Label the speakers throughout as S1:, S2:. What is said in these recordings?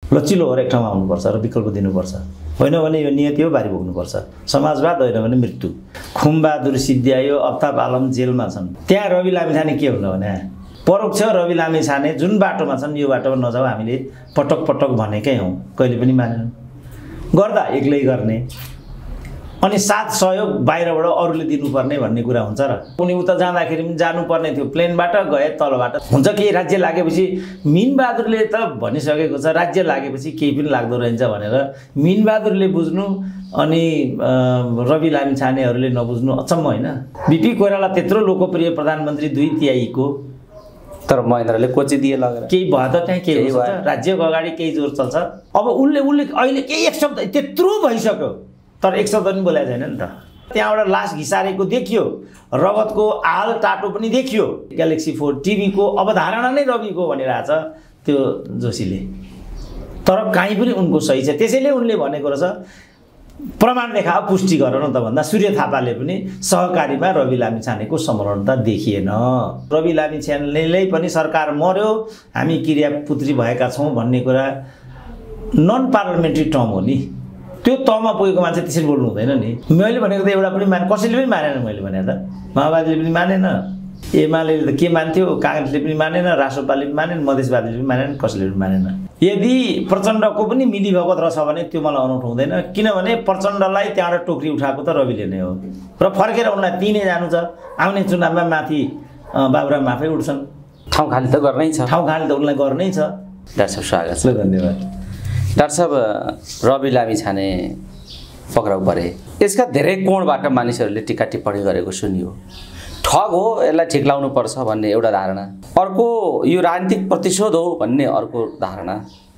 S1: लचिलो भएर एक ठाउँमा आउनुपर्छ र विकल्प दिनुपर्छ। होइन भने यो नियति हो, बारी बोक्नुपर्छ। समाजवाद होइन भने मृत्यु। खुमबहादुर सिद्ध्यायो, अफ्ताब आलम जेलमा छन्। त्यहाँ रवि लामिछाने के हुनु भने परोक्ष रवि लामिछाने जुन बाटोमा छन् यो बाटोमा नजाऊ हामीले पटक पटक भनेकै हौँ, कहिले पनि मानेनन्। गर्दा एक्लै गर्ने अनि साथ सहयोग बाहिरबाट अरूले दिनुपर्ने भन्ने कुरा हुन्छ र उनी उता जाँदाखेरि पनि जानुपर्ने थियो, प्लेनबाट गए तलबाट हुन्छ कि राज्य लागेपछि मिनबहादुरले त भनिसकेको छ राज्य लागेपछि केही पनि लाग्दो रहेछ भनेर मिनबहादुरले बुझ्नु अनि रवि लामिछानेहरूले नबुझ्नु अचम्म होइन। बिपी कोइराला त्यत्रो लोकप्रिय प्रधानमन्त्री 2/3 को,
S2: तर महेन्द्रले कोचिदिए लगेर
S1: केही भयो त त्यहाँ केही भयो त, राज्यको अगाडि केही जोर चल्छ। अब उसले अहिले केही एक शब्द त्यत्रो भइसक्यो तर एक शब्द पनि बोलेको छैन नि त। त्यहाँबाट लास घिसारेको देखियो, रगतको आल टाटो पनि देखियो। ग्यालेक्सी 4 टिभीको अवधारणा नै रविको भनिरहेछ त्यो जोशीले, तर काहीँ पनि उनको सही छ। त्यसैले उनले भनेको रहेछ प्रमाण देखाओ, पुष्टि गर न त भन्दा सूर्य थापाले पनि सहकारीमा रवि लामिछानेको समरणता देखिएन। रवि लामिछानेले पनि सरकार मर्यो हामी क्रियापुत्री भएका छौँ भन्ने कुरा नन पार्लियामेन्ट्री टर्म हो नि। त्यो तहमा पुगेको मान्छे त्यसरी बोल्नु हुँदैन नि। मैले भनेको त एउटा पनि कसैले पनि मानेन। मैले भने त माओवादीले पनि मानेन, एमाले त के मान्थ्यो, काङ्ग्रेसले पनि मानेन, राष्ट्रपाले पनि मानेन, मधेसवादीले पनि मानेन, कसैले पनि मानेन। यदि प्रचण्डको पनि मिलीभगत रहेछ भने त्यो मलाई अनौठो हुँदैन, किनभने प्रचण्डलाई त्यहाँबाट टोकरी उठाएको त रविले नै हो र फर्केर उनलाई तिनै जानु छ। आउने चुनावमा माथि बाबुराम आफै उठ्छन्,
S2: ठाउँ खाली त गर्नै छ,
S1: ठाउँ खाली त उनलाई गर्नै छ।
S2: डाक्टर साहब स्वागत छ।
S1: धन्यवाद।
S2: डाक्टर साहब, रवि लामिछाने पक्राउ परे, यसका धेरै कोणबाट मानिसहरूले टिका टिप्पणी गरेको सुनियो। ठग हो, यसलाई ठिक लाउनु पर्छ भन्ने एउटा धारणा, अर्को यो राजनीतिक प्रतिशोध हो भन्ने अर्को धारणा,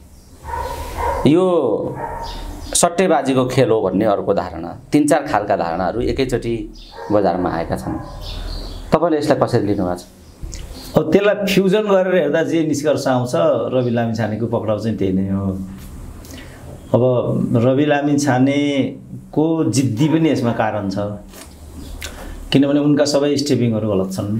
S2: यो सट्टेबाजीको खेल हो भन्ने अर्को धारणा, 3-4 खालका धारणाहरू एकैचोटि बजारमा आएका छन्। तपाईँले यसलाई कसरी लिनुभएको छ?
S1: अब त्यसलाई फ्युजन गरेर हेर्दा जे निष्कर्ष आउँछ रवि लामिछानेको पक्राउ चाहिँ त्यही नै हो। अब रवि लामिछानेको जिद्दी पनि यसमा कारण छ, किनभने उनका सबै स्टेपिङहरू गलत छन्।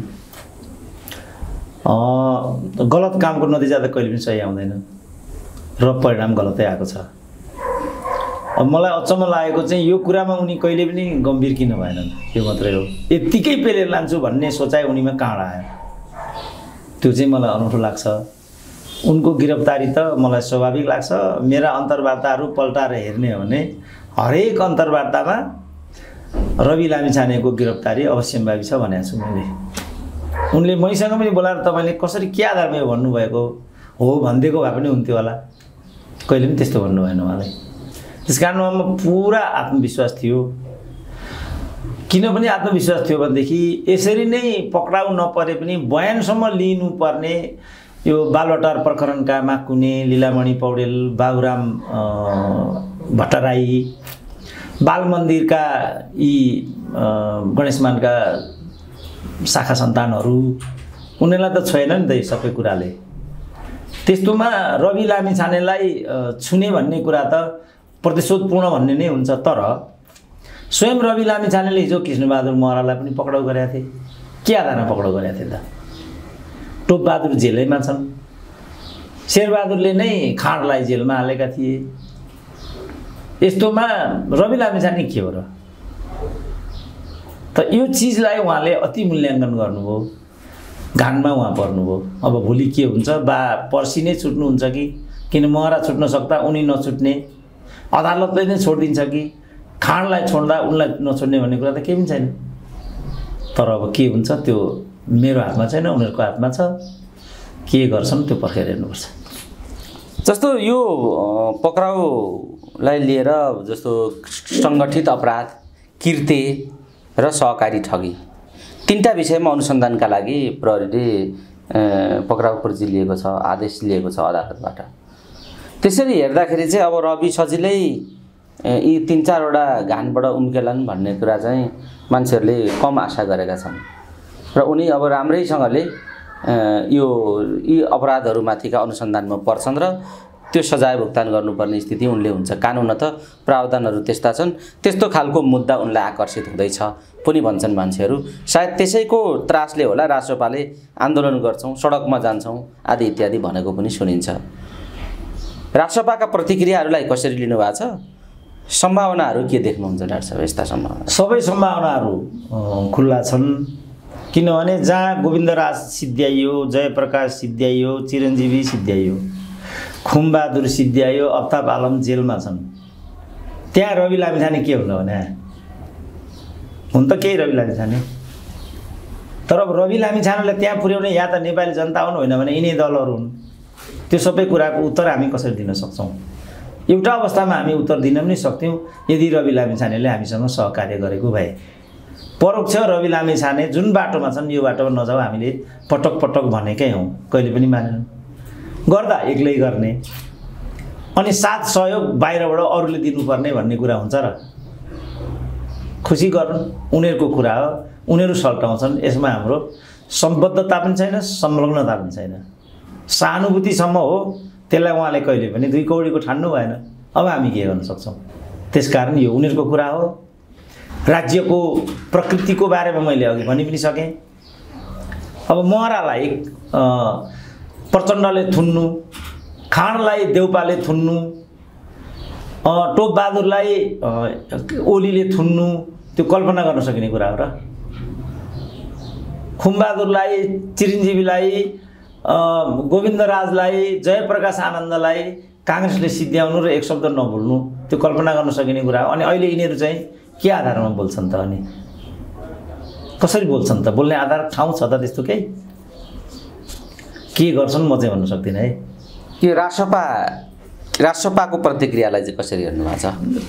S1: गलत कामको नतिजा त कहिले पनि सही आउँदैन र परिणाम गलतै आएको छ। अब मलाई अचम्म लागेको चाहिँ यो कुरामा उनी कहिले पनि गम्भीर किन भएनन्, यो मात्रै हो। यत्तिकै पेलेर लान्छु भन्ने सोचाइ उनीमा कहाँ आयो, त्यो चाहिँ मलाई अनौठो लाग्छ। उनको गिरफ्तारी त मलाई स्वाभाविक लाग्छ। मेरा अन्तर्वार्ताहरू पल्टाएर हेर्ने हो भने हरेक अन्तर्वार्तामा रवि लामिछानेको गिरफ्तारी अवश्यम्भावी छ भनेको छु मैले। उनले मैसँग पनि बोलाएर तपाईँले कसरी के आधारमा यो भन्नुभएको हो भनिदिएको भए पनि हुन्थ्यो होला, कहिले पनि त्यस्तो भन्नु भएन उहाँलाई। त्यस कारण उहाँमा पुरा आत्मविश्वास थियो। किनभने आत्मविश्वास थियो भनेदेखि यसरी नै पक्राउ नपरे पनि बयानसम्म लिनुपर्ने यो बालवाटार प्रकरणका माकुने, लीलामणि पौडेल, बाबुराम भट्टराई, बाल मन्दिरका यी गणेशमानका शाखा सन्तानहरू, उनीहरूलाई त छैन नि त यो सबै कुराले। त्यस्तोमा रवि लामिछानेलाई छुने भन्ने कुरा त प्रतिशोधपूर्ण भन्ने नै हुन्छ। तर स्वयं रवि लामिछानेले हिजो कृष्णबहादुर महरालाई पनि पक्राउ गरेका थिए। के आधारमा पक्राउ गरेका थिए त? टोपबहादुर जेलैमा छन्, शेरबहादुरले नै खाँडलाई जेलमा हालेका थिए। यस्तोमा रवि लामिछाने के हो र? त यो चिजलाई उहाँले अति मूल्याङ्कन गर्नुभयो, घानमा उहाँ पर्नुभयो। अब भोलि के हुन्छ, बा पर्सि नै छुट्नुहुन्छ कि, किन महरा छुट्न सक्दा उनी नछुट्ने, अदालतले नै छोडिदिन्छ कि खाँडलाई छोड्दा उनलाई नछोड्ने भन्ने कुरा त केही पनि छैन। तर अब के हुन्छ त्यो मेरो हातमा छैन, उनीहरूको हातमा छ। के गर्छन् त्यो पर्खेर हेर्नुपर्छ।
S2: जस्तो यो पक्राउलाई लिएर जस्तो सङ्गठित अपराध, किर्ते र सहकारी ठगी, 3टा विषयमा अनुसन्धानका लागि प्रहरीले पक्राउ पर्ची लिएको छ, आदेश लिएको छ अदालतबाट। त्यसरी हेर्दाखेरि चाहिँ अब रवि सजिलै यी 3-4 वटा घानबाट उम्केलान् भन्ने कुरा चाहिँ मान्छेहरूले कम आशा गरेका छन् र उनी अब राम्रैसँगले यी अपराधहरूमाथिका अनुसन्धानमा पर्छन् र त्यो सजाय भुक्तान गर्नुपर्ने स्थिति उनले हुन्छ। कानुन त प्रावधानहरू त्यस्ता छन्, त्यस्तो खालको मुद्दा उनलाई आकर्षित हुँदैछ पनि भन्छन् मान्छेहरू। सायद त्यसैको त्रासले होला राष्ट्रपाले आन्दोलन गर्छौँ, सडकमा जान्छौँ आदि इत्यादि भनेको पनि सुनिन्छ। राजसभाका प्रतिक्रियाहरूलाई कसरी लिनुभएको छ? सम्भावनाहरू के देख्नुहुन्छ डाक्टर साहब यस्ता सम्भावना?
S1: सबै सम्भावनाहरू खुल्ला छन्, किनभने जहाँ गोविन्दराज सिद्ध्याइयो, जयप्रकाश सिद्ध्याइयो, चिरञ्जीवी सिद्ध्याइयो, खुमबहादुर सिद्ध्याइयो, अफ्ताब आलम जेलमा छन्, त्यहाँ रवि लामिछाने के हुनु भने हुन त केही रवि लामिछाने, तर अब रवि लामिछानेलाई त्यहाँ पुर्याउने या त नेपाली जनता हुनु होइन भने यिनै दलहरू हुन्। त्यो सबै कुराको उत्तर हामी कसरी दिन सक्छौँ? एउटा अवस्थामा हामी उत्तर दिन पनि सक्थ्यौँ यदि रवि लामिछानेले हामीसँग सहकार्य गरेको भए। परोक्ष रवि लामिछाने जुन बाटोमा छन् यो बाटोमा नजाऊ हामीले पटक पटक भनेकै हौँ, कहिले पनि मानेनन्। गर्दा एक्लै गर्ने अनि साथ सहयोग बाहिरबाट अरूले दिनुपर्ने भन्ने कुरा हुन्छ र? खुसी गर्नु उनीहरूको कुरा हो, उनीहरू सल्टाउँछन्, यसमा हाम्रो सम्बद्धता पनि छैन, संलग्नता पनि छैन। सहानुभूतिसम्म हो, त्यसलाई उहाँले कहिले पनि 2 कौडीको ठान्नु भएन। अब हामी के गर्न सक्छौँ? त्यसकारण यो उनीहरूको कुरा हो। राज्यको प्रकृतिको बारेमा मैले अघि भनि पनि सकेँ। अब महरालाई प्रचण्डले थुन्नु, खाँडलाई देउपाले थुन्नु, टोपबहादुरलाई ओलीले थुन्नु, त्यो कल्पना गर्न सकिने कुरा हो र? खुमबहादुरलाई, चिरञ्जीवीलाई, गोविन्दराजलाई, जयप्रकाश आनन्दलाई काङ्ग्रेसले सिद्ध्याउनु र एक शब्द नबोल्नु, त्यो कल्पना गर्न सकिने कुरा हो। अनि अहिले यिनीहरू चाहिँ के आधारमा बोल्छन् त? अनि कसरी बोल्छन् त? बोल्ने आधार ठाउँ छ त त्यस्तो केही? के गर्छन् म चाहिँ भन्न सक्दिनँ है।
S2: यो राजसभाको प्रतिक्रियालाई चाहिँ कसरी हेर्नु भएको छ?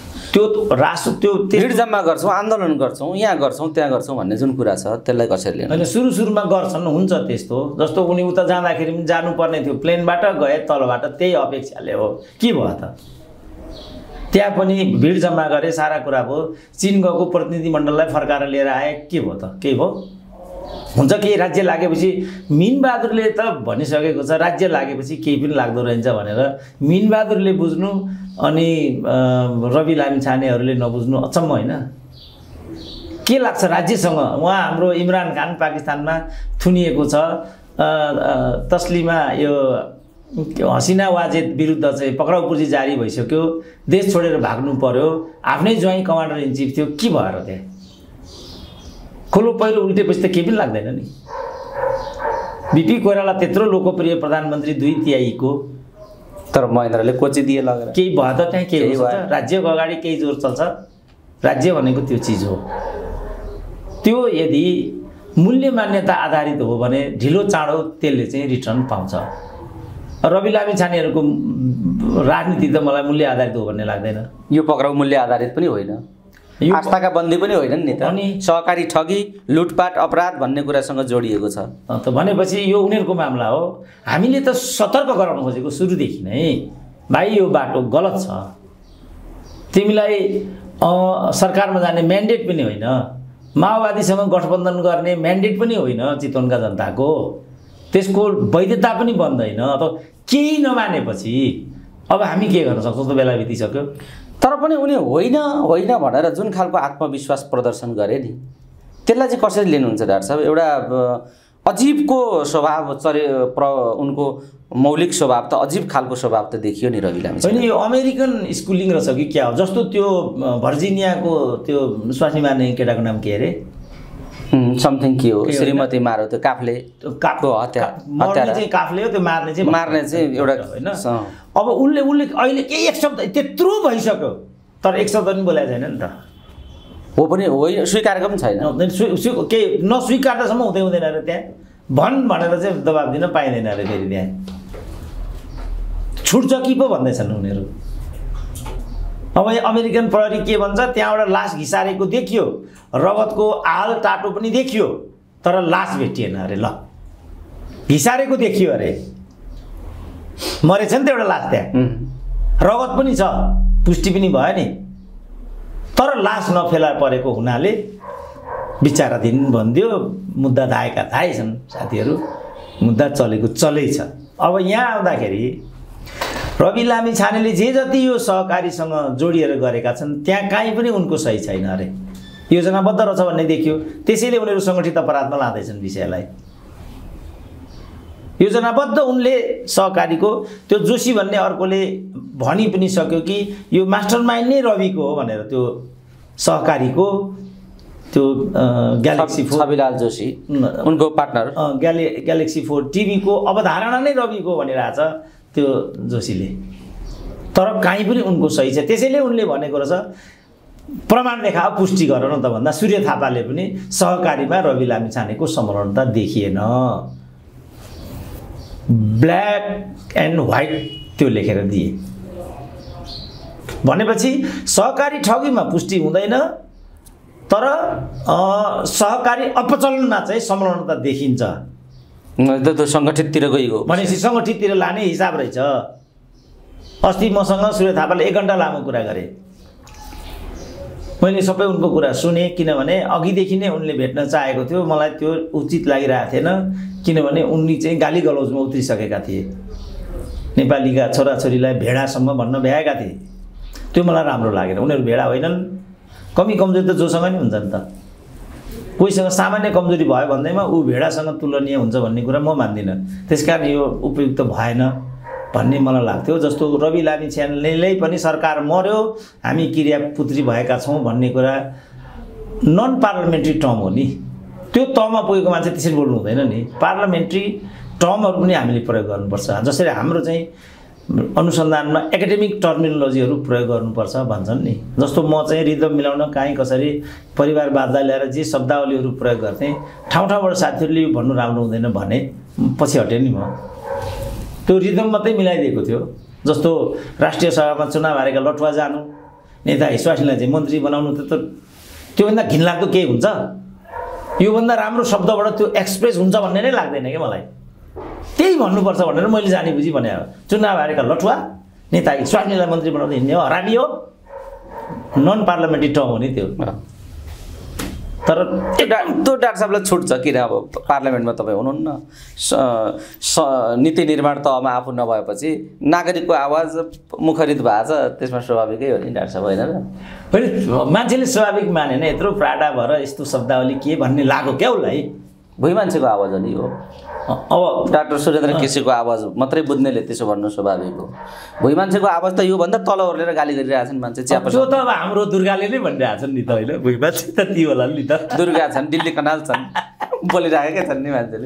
S1: त्यो
S2: भिड जम्मा गर्छौँ, आन्दोलन गर्छौँ, यहाँ गर्छौँ, त्यहाँ गर्छौँ भन्ने जुन कुरा छ त्यसलाई कसरी लिनु?
S1: होइन, सुरुमा गर्छन्, हुन्छ त्यस्तो। जस्तो उनी उता जाँदाखेरि पनि जानुपर्ने थियो, प्लेनबाट गए तलबाट, त्यही अपेक्षाले हो। के भयो त? त्यहाँ पनि भिड जम्मा गरे, सारा कुरा भयो, चीन गएको प्रतिनिधिमण्डललाई फर्काएर लिएर आए, के भयो त? केही भयो? हुन्छ केही राज्य लागेपछि मिनबहादुरले त भनिसकेको छ राज्य लागेपछि केही पनि लाग्दो रहन्छ भनेर। मिनबहादुरले बुझ्नु अनि रवि लामिछानेहरूले नबुझ्नु अचम्म होइन? के लाग्छ राज्यसँग? उहाँ हाम्रो इमरान खान पाकिस्तानमा थुनिएको छ, तस्लिमा यो हसिना वाजेद विरुद्ध चाहिँ पक्राउ पुर्जी जारी भइसक्यो, देश छोडेर भाग्नु पर्यो, आफ्नै ज्वाइँ कमान्डर इन चिफ थियो, के भएर त्यहाँ खोलो पहिरो उल्टेपछि त केही पनि लाग्दैन नि। बिपी कोइराला त्यत्रो लोकप्रिय प्रधानमन्त्री 2/3
S2: तर महेन्द्रले कोचिदिए लगेर
S1: केही भयो त? त्यहाँ केही भयो? राज्यको अगाडि केही जोर चल्छ? राज्य भनेको त्यो चिज हो। त्यो यदि मूल्य मान्यता आधारित हो भने ढिलो चाँडो त्यसले चाहिँ रिटर्न पाउँछ। रवि लामिछानेहरूको राजनीति त मलाई मूल्य आधारित हो भन्ने लाग्दैन।
S2: यो पक्राउ मूल्य आधारित पनि होइन, आस्थाका बन्दी पनि होइनन् नि त। अनि सहकारी ठगी, लुटपाट, अपराध भन्ने कुरासँग जोडिएको छ
S1: त भनेपछि यो उनीहरूको मामला हो। हामीले त सतर्क गराउन खोजेको सुरुदेखि नै, भाइ यो बाटो गलत छ, तिमीलाई सरकारमा जाने म्यान्डेट पनि होइन, माओवादीसँग गठबन्धन गर्ने म्यान्डेट पनि होइन चितवनका जनताको, त्यसको वैधता पनि बन्दैन। त केही नमानेपछि अब हामी के गर्न सक्छौँ? त बेला बितिसक्यो।
S2: तर पनि उनी होइन होइन भनेर जुन खालको आत्मविश्वास प्रदर्शन गरे नि, त्यसलाई चाहिँ कसरी लिनुहुन्छ डाक्टर साहब? एउटा अजीबको स्वभाव उनको मौलिक स्वभाव त अजीब खालको स्वभाव त देखियो नि रवि लामिछाने।
S1: होइन, यो अमेरिकन स्कुलिङ रहेछ कि क्या हो? जस्तो त्यो भर्जिनियाको त्यो स्वास्नी मार्ने केटाको नाम के अरे?
S2: समथिङ के हो? श्रीमती मारो, त्यो काफले हत्या
S1: चाहिँ काफले हो, त्यो मार्ने चाहिँ
S2: एउटा
S1: होइन। अब उसले अहिले केही एक शब्द त्यत्रो भइसक्यो तर एक शब्द पनि बोलेको छैन नि त।
S2: हो पनि होइन, स्वीकारेको पनि छैन।
S1: केही नस्वीकार्दासम्म हुँदैन अरे त्यहाँ। भन भनेर चाहिँ दबाब दिन पाइँदैन अरे फेरि त्यहाँ। छुट्छ कि पो भन्दैछन् उनीहरू। अब अमेरिकन प्रहरी के भन्छ, त्यहाँबाट लास घिसारेको देखियो, रगतको आल टाटो पनि देखियो, तर लास भेटिएन अरे। ल, घिसारेको देखियो अरे, मरेछ नि त एउटा लास त्यहाँ, रगत पनि छ, पुष्टि पनि भयो नि, तर लास नफेला परेको हुनाले विचाराधीन भनिदियो। मुद्दा धाएका थाहै छन् साथीहरू, मुद्दा चलेको चलै छ। अब यहाँ आउँदाखेरि रवि लामिछानेले जे जति यो सहकारीसँग जोडिएर गरेका छन् त्यहाँ काहीँ पनि उनको सही छैन अरे, योजनाबद्ध रहेछ भन्ने देखियो। त्यसैले उनीहरू सङ्गठित अपराधमा लाँदैछन् विषयलाई। योजनाबद्ध उनले सहकारीको त्यो जोशी भन्ने अर्कोले भनि पनि सक्यो कि यो मास्टरमाइन्ड नै रविको हो भनेर त्यो सहकारीको त्यो ग्यालेक्सी 4
S2: छविलाल जोशी उनको पार्टनर
S1: ग्यालेक्सी 4 टिभीको अवधारणा नै रविको भनिरहेछ त्यो जोशीले। तर काहीँ पनि उनको सही छ। त्यसैले उनले भनेको रहेछ प्रमाण देखा पुष्टि गर न त भन्दा सूर्य थापाले पनि सहकारीमा रवि लामिछानेको संलग्नता देखिएन। ब्ल्याक एन्ड व्हाइट त्यो लेखेर दिए भनेपछि सहकारी ठगीमा पुष्टि हुँदैन, तर सहकारी अपचलनमा चाहिँ संलग्नता देखिन्छ।
S2: त्यो सङ्गठिततिर गइगयो
S1: भनेपछि सङ्गठिततिर लाने हिसाब रहेछ। अस्ति मसँग सूर्य थापाले 1 घण्टा लामो कुरा गरे। मैले सबै उनको कुरा सुने, किनभने अघिदेखि नै उनले भेट्न चाहेको थियो। मलाई त्यो उचित लागिरहेको थिएन, किनभने उनी चाहिँ गाली गलौजमा उत्रिसकेका थिए। नेपालीका छोराछोरीलाई भेडासम्म भन्न भ्याएका थिए। त्यो मलाई राम्रो लागेन। उनीहरू भेडा होइनन्, कमी कमजोरी त जोसँग नि हुन्छ नि त। कोहीसँग सामान्य कमजोरी भयो भन्दैमा ऊ भेडासँग तुलनीय हुन्छ भन्ने कुरा म मान्दिनँ। त्यसकारण यो उपयुक्त भएन भन्ने मलाई लाग्थ्यो। जस्तो रवि लामिछानेले पनि सरकार मर्यो हामी क्रियापुत्री भएका छौँ भन्ने कुरा नन पार्लियामेन्ट्री टर्म हो नि। त्यो तहमा पुगेको मान्छे त्यसरी बोल्नु हुँदैन नि। पार्लियामेन्ट्री टर्महरू पनि हामीले प्रयोग गर्नुपर्छ। जसरी हाम्रो चाहिँ अनुसन्धानमा एकाडेमिक टर्मिनोलोजीहरू प्रयोग गर्नुपर्छ भन्छन् नि। जस्तो म चाहिँ रिदम मिलाउन काहीँ कसरी परिवारवादलाई ल्याएर जे शब्दावलीहरू प्रयोग गर्थेँ, ठाउँ ठाउँबाट साथीहरूले यो भन्नु राम्रो हुँदैन भने पछि हटेँ नि म। त्यो रिदम मात्रै मिलाइदिएको थियो। जस्तो राष्ट्रिय सभामा चुनाव हारेका लठुवा जानु, नेता हिस्वासीलाई चाहिँ मन्त्री बनाउनु, त्योभन्दा घिनलाग्दो के हुन्छ? योभन्दा राम्रो शब्दबाट त्यो एक्सप्रेस हुन्छ भन्ने नै लाग्दैन क्या मलाई। त्यही भन्नुपर्छ भनेर मैले जानी बुझी भने हो। चुनाव हारेका लठुवा नेता हिस्वासीलाई मन्त्री बनाउँदै हिँड्ने हो, हरामी हो, नन पार्लियामेन्ट्री टर्म हो नि त्यो। तर
S2: त्यो डाक्टर साहबलाई छुट छ किन? अब पार्लियामेन्टमा तपाईँ हुनुहुन्न, नीति निर्माण तहमा आफू नभएपछि नागरिकको आवाज मुखरित भएको छ, त्यसमा स्वाभाविकै हो नि डाक्टर साहब, होइन र?
S1: होइन, मान्छेले स्वाभाविक मानेन। यत्रो प्राडा भएर यस्तो शब्दावली के भन्ने लाग्यो क्या उसलाई?
S2: भुइँ मान्छेको आवाज हो नि हो। अब डाक्टर सुरेन्द्र केसीको आवाज मात्रै बुझ्नेले त्यसो भन्नु स्वाभाविक हो। भुइँ मान्छेको आवाज त योभन्दा तल ओर्लेर गाली गरिरहेछन् मान्छे।
S1: त्यो त अब हाम्रो दुर्गाले नै भनिरहेछन् नि त, होइन? भुइँ मान्छे त ती होला नि त।
S2: दुर्गा छन्, दिल्ली कनाल छन्, बोलिरहेकै छन् नि मान्छेले।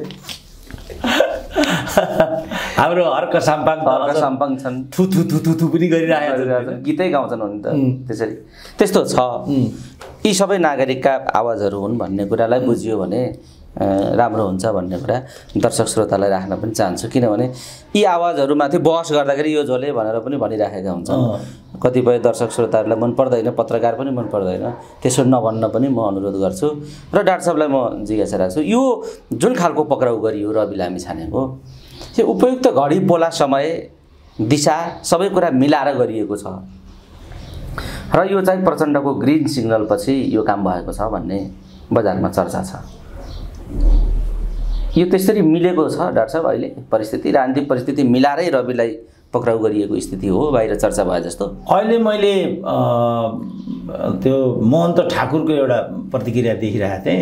S1: हाम्रो हर्क साम्पाङ
S2: छन्,
S1: थु थु थु थु थु पनि गरिरहेको
S2: छन्, गीतै गाउँछन् हुन त। त्यसरी त्यस्तो छ। यी सबै नागरिकका आवाजहरू हुन् भन्ने कुरालाई बुझियो भने राम्रो हुन्छ भन्ने कुरा दर्शक श्रोतालाई राख्न पनि चाहन्छु। किनभने यी आवाजहरूमाथि बहस गर्दाखेरि यो झोले भनेर पनि भनिराखेका हुन्छन्। कतिपय दर्शक श्रोताहरूलाई मन पर्दैन, पत्रकार पनि मन पर्दैन, त्यसो नभन्न पनि म अनुरोध गर्छु। र डाक्टर साहबलाई म जिज्ञासा राख्छु, यो जुन खालको पक्राउ गरियो रवि लामिछानेको, यो उपयुक्त घडी बोला समय दिशा सबै कुरा मिलाएर गरिएको छ र यो चाहिँ प्रचण्डको ग्रिन सिग्नल पछि यो काम भएको छ भन्ने बजारमा चर्चा छ। यो त्यसरी मिलेको छ डाक्टर साहब? अहिले परिस्थिति, राजनीतिक परिस्थिति मिलाएरै रविलाई पक्राउ गरिएको स्थिति हो बाहिर चर्चा भए जस्तो?
S1: अहिले मैले त्यो महन्त ठाकुरको एउटा प्रतिक्रिया देखिरहेको थिएँ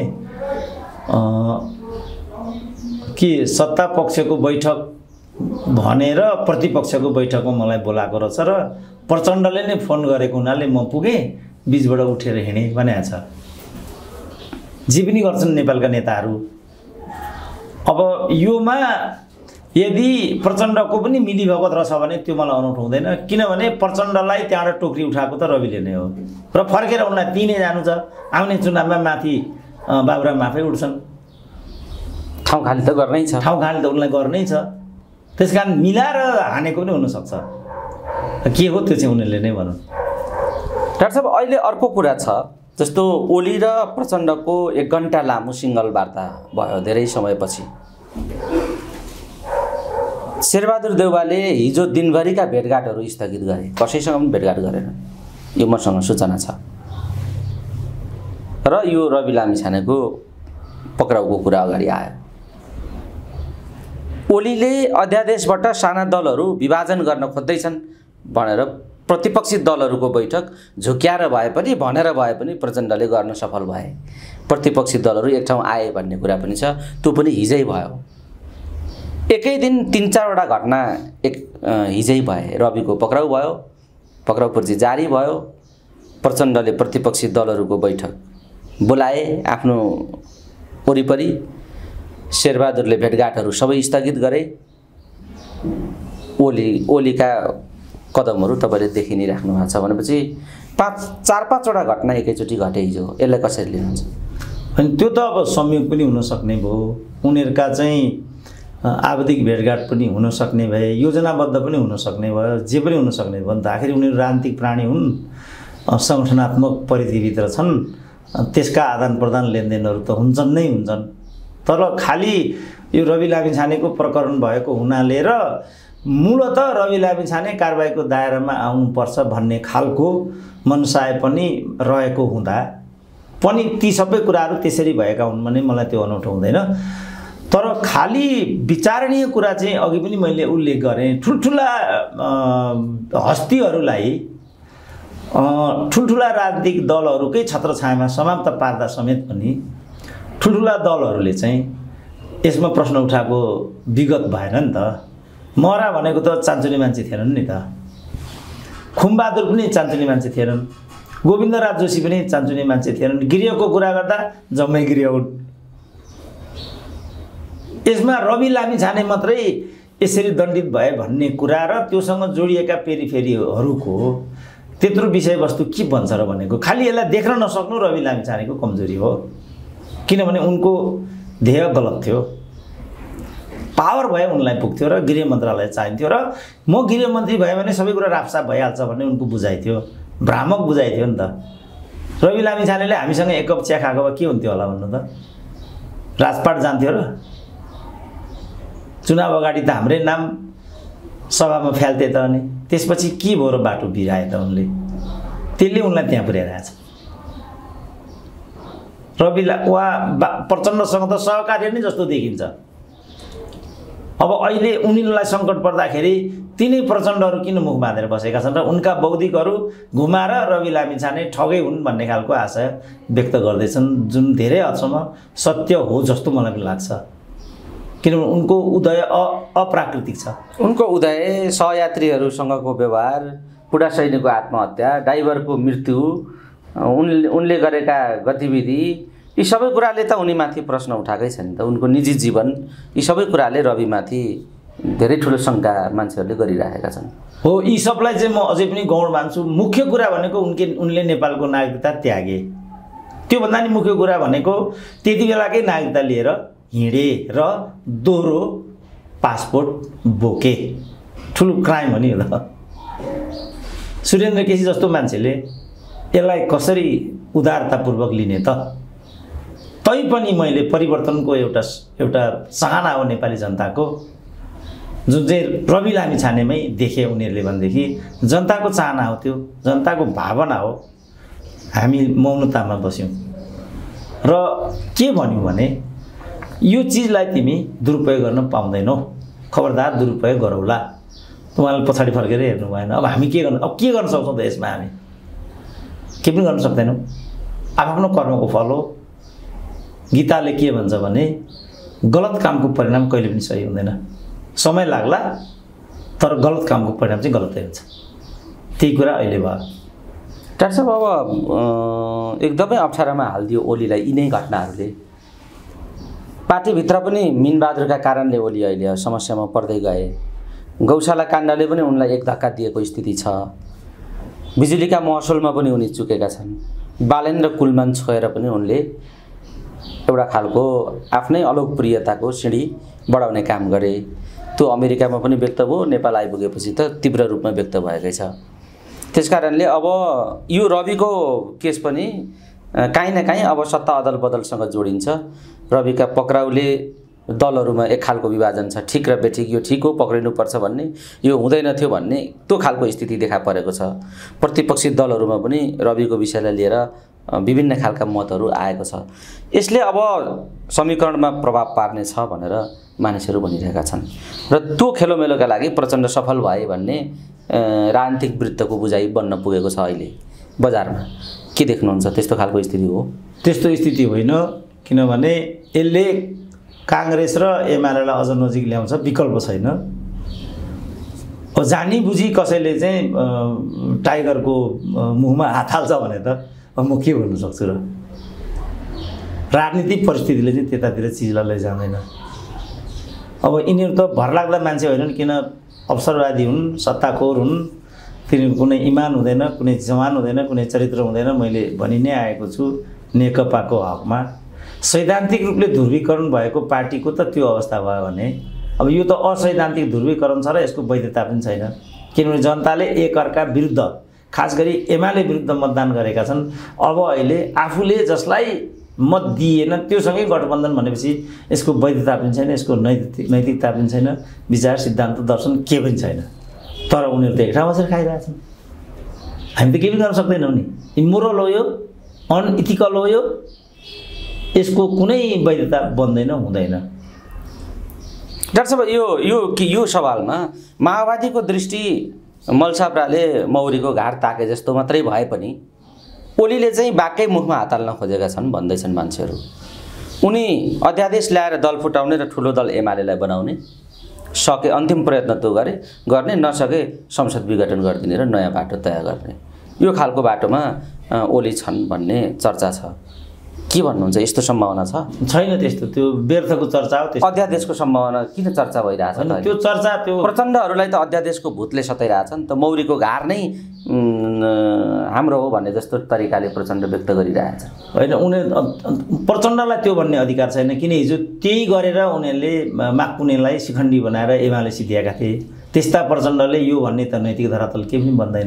S1: कि सत्ता पक्षको बैठक भनेर प्रतिपक्षको बैठकमा मलाई बोलाएको रहेछ र प्रचण्डले नै फोन गरेको हुनाले म पुगेँ, बिचबाट उठेर हिँडेँ भनेको छ। जे पनि गर्छन् नेपालका नेताहरू। अब योमा यदि प्रचण्डको पनि मिलीभगत रहेछ भने त्यो मलाई अनौठो हुँदैन, किनभने प्रचण्डलाई त्यहाँबाट टोकरी उठाएको त रविले नै हो र फर्केर उनलाई तिनै जानु छ। आउने चुनावमा माथि बाबुराम आफै उठ्छन्,
S2: ठाउँ खाली त गर्नै छ,
S1: ठाउँ खाली त उनलाई गर्नै छ। त्यसकारण मिलाएर हानेको पनि हुनसक्छ। के हो त्यो चाहिँ उनीहरूले नै भनौँ।
S2: डाक्टर साहब, अहिले अर्को कुरा छ, जस्तो ओली र प्रचण्डको 1 घण्टा लामो सिङ्गल वार्ता भयो धेरै समयपछि। शेरबहादुर देउवाले हिजो दिनभरिका भेटघाटहरू स्थगित गरे, कसैसँग पनि भेटघाट गरेन, यो मसँग सूचना छ। र यो रवि लामिछानेको पक्राउको कुरा अगाडि आयो। ओलीले अध्यादेशबाट साना दलहरू विभाजन गर्न खोज्दैछन् भनेर प्रतिपक्षी दलहरूको बैठक झुक्याएर भए पनि भनेर भए पनि प्रचण्डले गर्न सफल भए। प्रतिपक्षी दलहरू एक ठाउँ आए भन्ने कुरा पनि छ, त्यो पनि हिजै भयो। एकै दिन 3-4वटा घटना हिजै भए। रविको पक्राउ भयो, पक्राउ पर्ची जारी भयो, प्रचण्डले प्रतिपक्षी दलहरूको बैठक बोलाए आफ्नो वरिपरि, शेरबहादुरले भेटघाटहरू सबै स्थगित गरे। ओलीका कदमहरू तपाईँले देखि नै राख्नु भएको छ भनेपछि 4-5वटा घटना एकैचोटि घटे हिजो। यसलाई कसरी लिनुहुन्छ?
S1: अनि त्यो त अब संयोग पनि हुन सक्ने भयो, उनीहरूका चाहिँ आवधिक भेटघाट पनि हुन सक्ने भए, योजनाबद्ध पनि हुन सक्ने भयो, जे पनि हुन सक्ने भयो नि त। आखिर उनीहरू राजनीतिक प्राणी हुन्, सङ्गठनात्मक परिधिभित्र छन्, त्यसका आदान प्रदान लेनदेनहरू त हुन्छन् नै हुन्छन्। तर खालि यो रवि लामिछानेको प्रकरण भएको हुनाले र मूलत रवि लामिछाने कारबाहीको दायरामा आउनुपर्छ भन्ने खालको मनसाय पनि रहेको हुँदा पनि ती सबै कुराहरू त्यसरी भएका हुन् भने मलाई त्यो अनौठो हुँदैन। तर खालि विचारणीय कुरा चाहिँ अघि पनि मैले उल्लेख गरेँ, ठुल्ठुला हस्तीहरूलाई ठुल्ठुला राजनीतिक दलहरूकै छत्रछायामा समाप्त पार्दा समेत पनि ठुल्ठुला दलहरूले चाहिँ यसमा प्रश्न उठाएको विगत भएन नि त। महरा भनेको त चान्चुने मान्छे थिएनन् नि त, खुमबहादुर पनि चान्चुने मान्छे थिएनन्, गोविन्दराज जोशी पनि चान्चुने मान्छे थिएनन्। गृहको कुरा गर्दा जम्मै गृह हुन्। यसमा रवि लामिछाने मात्रै यसरी दण्डित भए भन्ने कुरा र त्योसँग जोडिएका पेरिफेरीहरूको त्यत्रो विषयवस्तु के भन्छ र भनेको खालि यसलाई देख्न नसक्नु रवि लामिछानेको कमजोरी हो। किनभने उनको ध्येय गलत थियो। पावर भए उनलाई पुग्थ्यो र गृह मन्त्रालय चाहिन्थ्यो र म गृहमन्त्री भएँ भने सबै कुरा राफसाफ भइहाल्छ भन्ने उनको बुझाइ थियो, भ्रामक बुझाइ थियो नि त। रवि लामिछानेले हामीसँग एक कप चिया खाएको भए के हुन्थ्यो होला भन्नु त? राजपाट जान्थ्यो र चुनाव अगाडि त हाम्रै नाम सभामा फ्याल्थे त। अनि त्यसपछि के भयो र बाटो बिराए त उनले? त्यसले उनलाई त्यहाँ पुर्याइरहेको छ। प्रचण्डसँग त सहकार्य नै जस्तो देखिन्छ। अब अहिले उनीलाई सङ्कट पर्दाखेरि तिनै प्रचण्डहरू किन मुख बाँधेर बसेका छन् र उनका बौद्धिकहरू घुमाएर रवि लामिछाने ठगै हुन् भन्ने खालको आशा व्यक्त गर्दैछन्, जुन धेरै हदसम्म सत्य हो जस्तो मलाई पनि लाग्छ। किनभने उनको उदय अप्राकृतिक छ।
S2: उनको उदय, सहयात्रीहरूसँगको व्यवहार, पुडा सैनिकको आत्महत्या, ड्राइभरको मृत्यु, उनले गरेका गतिविधि, यी सबै कुराले त उनीमाथि प्रश्न उठाएकै छ नि त। उनको निजी जीवन, यी सबै कुराले रविमाथि धेरै ठुलो शङ्का मान्छेहरूले गरिरहेका छन्।
S1: हो, यी सबलाई चाहिँ म अझै पनि गौण मान्छु। मुख्य कुरा भनेको उनले नेपालको नागरिकता त्यागे। त्योभन्दा नि मुख्य कुरा भनेको त्यति बेलाकै नागरिकता लिएर हिँडे र दोहोरो पासपोर्ट बोके। ठुलो क्राइम हो नि यो त। सुरेन्द्र केसी जस्तो मान्छेले यसलाई कसरी उदारतापूर्वक लिने त? तैपनि मैले परिवर्तनको एउटा चाहना हो नेपाली जनताको, जुन चाहिँ रवि लामिछानेमै देखे उनीहरूले भनेदेखि जनताको चाहना हो, त्यो जनताको भावना हो। हामी मौनतामा बस्यौँ र के भन्यौँ भने यो चिजलाई तिमी दुरुपयोग गर्न पाउँदैनौ, खबरदार दुरुपयोग गरौँला। उहाँले पछाडि फर्केर हेर्नु भएन। अब हामी के गर्न सक्छौँ त यसमा? हामी के पनि गर्न सक्दैनौँ। आफ्नो कर्मको फल हो। गीताले के भन्छ भने गलत कामको परिणाम कहिले पनि सही हुँदैन। समय लाग्ला तर गलत कामको परिणाम चाहिँ गलतै हुन्छ। त्यही कुरा अहिले भयो।
S2: डाक्टर साहब, अब एकदमै अप्ठ्यारोमा हालिदियो ओलीलाई यिनै घटनाहरूले। पार्टीभित्र पनि मिनबहादुरका कारणले ओली अहिले समस्यामा पर्दै गए। गौशाला काण्डले पनि उनलाई एक धक्का दिएको स्थिति छ। बिजुलीका महसुलमा पनि उनी चुकेका छन्। बालेन र कुलमान छोएर पनि उनले एउटा खालको आफ्नै अलोकप्रियताको सिँढी बढाउने काम गरे। त्यो अमेरिकामा पनि व्यक्त भयो, नेपाल आइपुगेपछि त तीव्र रूपमा व्यक्त भएकै छ। त्यसकारणले अब यो रविको केस पनि काहीँ न काहीँ अब सत्ता अदल बदलसँग जोडिन्छ। रविका पक्राउले दलहरूमा एक खालको विभाजन छ, ठिक र बेठिक, यो ठिक हो पक्रिनुपर्छ भन्ने, यो हुँदैन थियो भन्ने, त्यो खालको स्थिति देखा परेको छ। प्रतिपक्षी दलहरूमा पनि रविको विषयलाई लिएर विभिन्न खालका मतहरू आएको छ। यसले अब समीकरणमा प्रभाव पार्ने छ भनेर मानिसहरू भनिरहेका छन् र त्यो खेलोमेलोका लागि प्रचण्ड सफल भए भन्ने राजनीतिक वृत्तको बुझाइ बन्न पुगेको छ अहिले बजारमा। के देख्नुहुन्छ? त्यस्तो खालको स्थिति हो?
S1: त्यस्तो स्थिति होइन, किनभने यसले काङ्ग्रेस र एमालेलाई अझ नजिक ल्याउँछ, विकल्प छैन। जानी बुझी कसैले चाहिँ टाइगरको मुखमा हात हाल्छ भने त अब म के भन्नु सक्छु र। राजनीतिक परिस्थितिले चाहिँ त्यतातिर चिजलाई लैजाँदैन। अब यिनीहरू त भरलाग्दा मान्छे होइनन्, किन अवसरवादी हुन्, सत्ताखोर हुन्, तिनीहरू कुनै इमान हुँदैन, कुनै जवान हुँदैन, कुनै चरित्र हुँदैन। मैले भनि नै आएको छु, नेकपाको हकमा सैद्धान्तिक रूपले ध्रुवीकरण भएको पार्टीको त त्यो अवस्था भयो भने अब यो त असैद्धान्तिक ध्रुवीकरण छ र यसको वैधता पनि छैन। किनभने जनताले एकअर्का विरुद्ध, खास गरी एमाले विरुद्ध मतदान गरेका छन्। अब अहिले आफूले जसलाई मत दिएन त्योसँगै गठबन्धन भनेपछि यसको वैधता पनि छैन, यसको नैतिकता पनि छैन, विचार सिद्धान्त दर्शन के पनि छैन। तर उनीहरू त एक ठाउँमा बसेर खाइरहेछन्। हामी त केही पनि गर्न सक्दैनौँ नि। इमोरल हो यो, अनइथिकल हो यो, यसको कुनै वैधता बन्दैन, हुँदैन।
S2: डाक्टर साहब, यो सवालमा माओवादीको दृष्टि मल्साप्राले मौरीको घाट ताके जस्तो मात्रै भए पनि ओलीले चाहिँ बाक्कै मुखमा हात हाल्न खोजेका छन् भन्दैछन् मान्छेहरू। उनी अध्यादेश ल्याएर दल फुटाउने र ठुलो दल एमालेलाई बनाउने सके, अन्तिम प्रयत्न त गर्ने, नसके संसद विघटन गरिदिने र नयाँ बाटो तय गर्ने, यो खालको बाटोमा ओली छन् भन्ने चर्चा छ। के भन्नुहुन्छ, यस्तो सम्भावना छ?
S1: छैन त्यस्तो, त्यो व्यर्थको चर्चा हो। त्यस्तो
S2: अध्यादेशको सम्भावना किन चर्चा भइरहेछ त?
S1: त्यो चर्चा त्यो
S2: प्रचण्डहरूलाई त अध्यादेशको भूतले सताइरहेछ नि त। मौरीको घार नै हाम्रो हो भन्ने जस्तो तरिकाले प्रचण्ड व्यक्त गरिरहेछ।
S1: होइन, उनीहरू प्रचण्डलाई त्यो भन्ने अधिकार छैन, किन हिजो त्यही गरेर उनीहरूले माकुनेलाई शिखण्डी बनाएर एमाले सिद्धिएका थिए। त्यस्ता प्रचण्डले यो भन्ने त नैतिक धरातल केही पनि भन्दैन।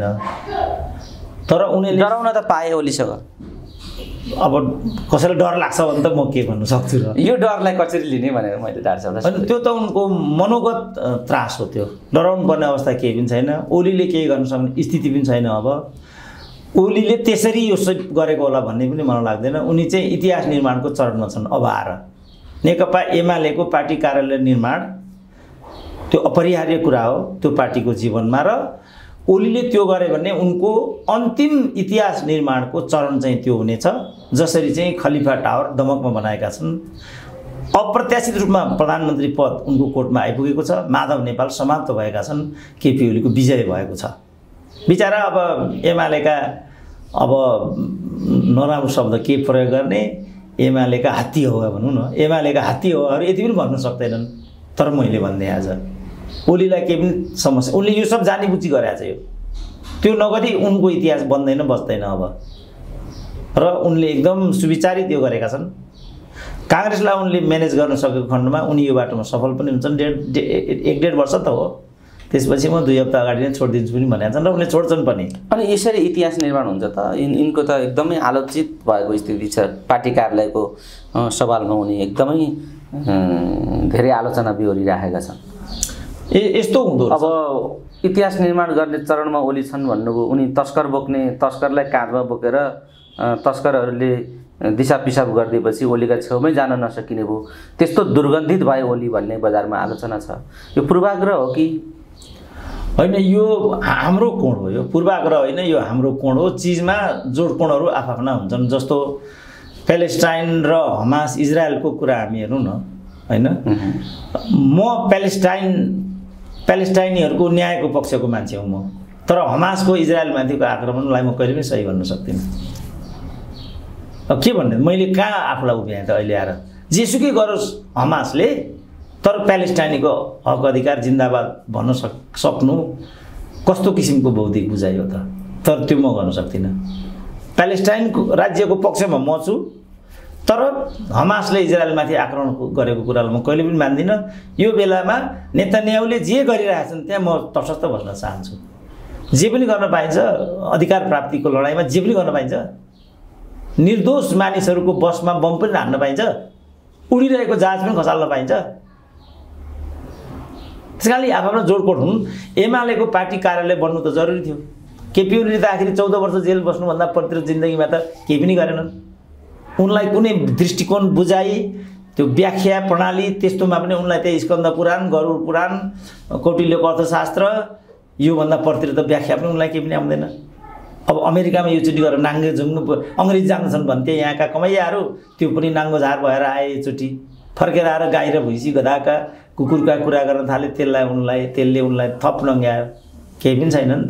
S1: तर उनीहरूले
S2: डराउन त पाए ओलीसँग।
S1: अब कसैलाई डर लाग्छ भने त म के भन्नु सक्छु र।
S2: यो डरलाई कसरी लिने भनेर मैले डाक्टर साहबलाई।
S1: त्यो त उनको मनोगत त्रास हो। त्यो डराउनु पर्ने अवस्था केही पनि छैन। ओलीले केही गर्न सक्ने स्थिति पनि छैन। अब ओलीले त्यसरी यो गरेको होला भन्ने पनि मलाई लाग्दैन। उनी चाहिँ इतिहास निर्माणको चरणमा छन् अब आएर। नेकपा एमालेको पार्टी कार्यालय निर्माण त्यो अपरिहार्य कुरा हो त्यो पार्टीको जीवनमा, र ओलीले त्यो गरे भने उनको अन्तिम इतिहास निर्माणको चरण चाहिँ त्यो हुनेछ। जसरी चाहिँ खलिफा टावर दमकमा बनाएका छन्, अप्रत्याशित रूपमा प्रधानमन्त्री पद उनको कोर्टमा आइपुगेको छ, माधव नेपाल समाप्त भएका छन्, केपी ओलीको विजय भएको छ। बिचरा अब एमालेका अब नराम्रो शब्द के प्रयोग गर्ने, एमालेका हात्ती हो भनौँ न, एमालेका हात्ती होहरू यति पनि भन्न सक्दैनन्। तर मैले भन्ने आज ओलीलाई केही पनि समस्या, उनले यो सब जानी बुझी गरेछ। यो त्यो नगरी उनको इतिहास बन्दैन, बस्दैन अब। र उनले एकदम सुविचारित यो गरेका छन्। काङ्ग्रेसलाई उनले म्यानेज गर्न सकेको खण्डमा उनी यो बाटोमा सफल पनि हुन्छन्। 1.5 वर्ष त हो, त्यसपछि म 2 हप्ता अगाडि नै छोडिदिन्छु पनि भनेका छन् र उनले छोड्छन् पनि।
S2: अनि यसरी इतिहास निर्माण हुन्छ त? यिनको त एकदमै आलोचित भएको स्थिति छ। पार्टी कार्यालयको सवालमा उनी एकदमै धेरै आलोचना बिहोरिरहेका छन्।
S1: यस्तो हुँदो
S2: अब इतिहास निर्माण गर्ने चरणमा ओली छन् भन्नुभयो। उनी तस्कर बोक्ने, तस्करलाई काँधमा बोकेर तस्करहरूले दिशा पिसाब गरिदिएपछि ओलीका छेउमै जान नसकिने भयो। त्यस्तो दुर्गन्धित भयो ओली भन्ने बजारमा आलोचना छ। यो पूर्वाग्रह हो कि
S1: होइन? यो हाम्रो कोण हो, यो पूर्वाग्रह होइन, यो हाम्रो कोण हो। चिजमा जोडकोणहरू आफ्ना हुन्छन्। जस्तो प्यालेस्टाइन र हमास इजरायलको कुरा हामी हेरौँ न, होइन? म प्यालेस्टाइनीहरूको न्यायको पक्षको मान्छे हुँ म, तर हमासको इजरायलमाथिको आक्रमणलाई म कहिले पनि सही भन्न सक्दिनँ। अब के भन्ने, मैले कहाँ आफूलाई उभ्याएँ त अहिले आएर? जेसुकै गरोस् हमासले, तर प्यालेस्टाइनीको हक अधिकार जिन्दाबाद भन्न सक्नु कस्तो किसिमको बौद्धिक बुझाइ हो त? तर त्यो म गर्न सक्दिनँ। प्यालेस्टाइनको राज्यको पक्षमा म छु, तर हमासले इजरायलमाथि आक्रमण गरेको कुरालाई म कहिले पनि मान्दिनँ। यो बेलामा नेतान्याहुले जे गरिरहेछन् त्यहाँ म तटस्थ बस्न चाहन्छु। जे पनि गर्न पाइन्छ, अधिकार प्राप्तिको लडाइँमा जे पनि गर्न पाइन्छ। निर्दोष मानिसहरूको बसमा बम पनि हान्न पाइन्छ, उडिरहेको जहाज पनि खसाल्न पाइन्छ। त्यसकारणले आफ्नो जोडकोड हुन्। एमालेको पार्टी कार्यालय बन्नु त जरुरी थियो। केपी ओलीले त आखिर 14 वर्ष जेल बस्नुभन्दा प्रतिरो जिन्दगीमा त केही पनि गरेनन्। उनलाई कुनै दृष्टिकोण, बुझाइ, त्यो व्याख्या प्रणाली त्यस्तोमा पनि उनलाई त्यही स्कन्द पुराण, गरुड पुराण, कौटिल्यको अर्थशास्त्र योभन्दा प्रतिरो त व्याख्या पनि उनलाई केही पनि आउँदैन। अब अमेरिकामा योचोटि गरेर नाङ्गे झुङ्गु अङ्ग्रेजी जान्दछन् भन्थे, यहाँका कमैयाहरू त्यो पनि नाङ्गो झार भएर आए एकचोटि। फर्केर आएर गाई र भैँसी गधाका कुकुरका कुरा गर्न थाले, त्यसले उनलाई थप नङ्ग्यायो, केही पनि छैन नि त।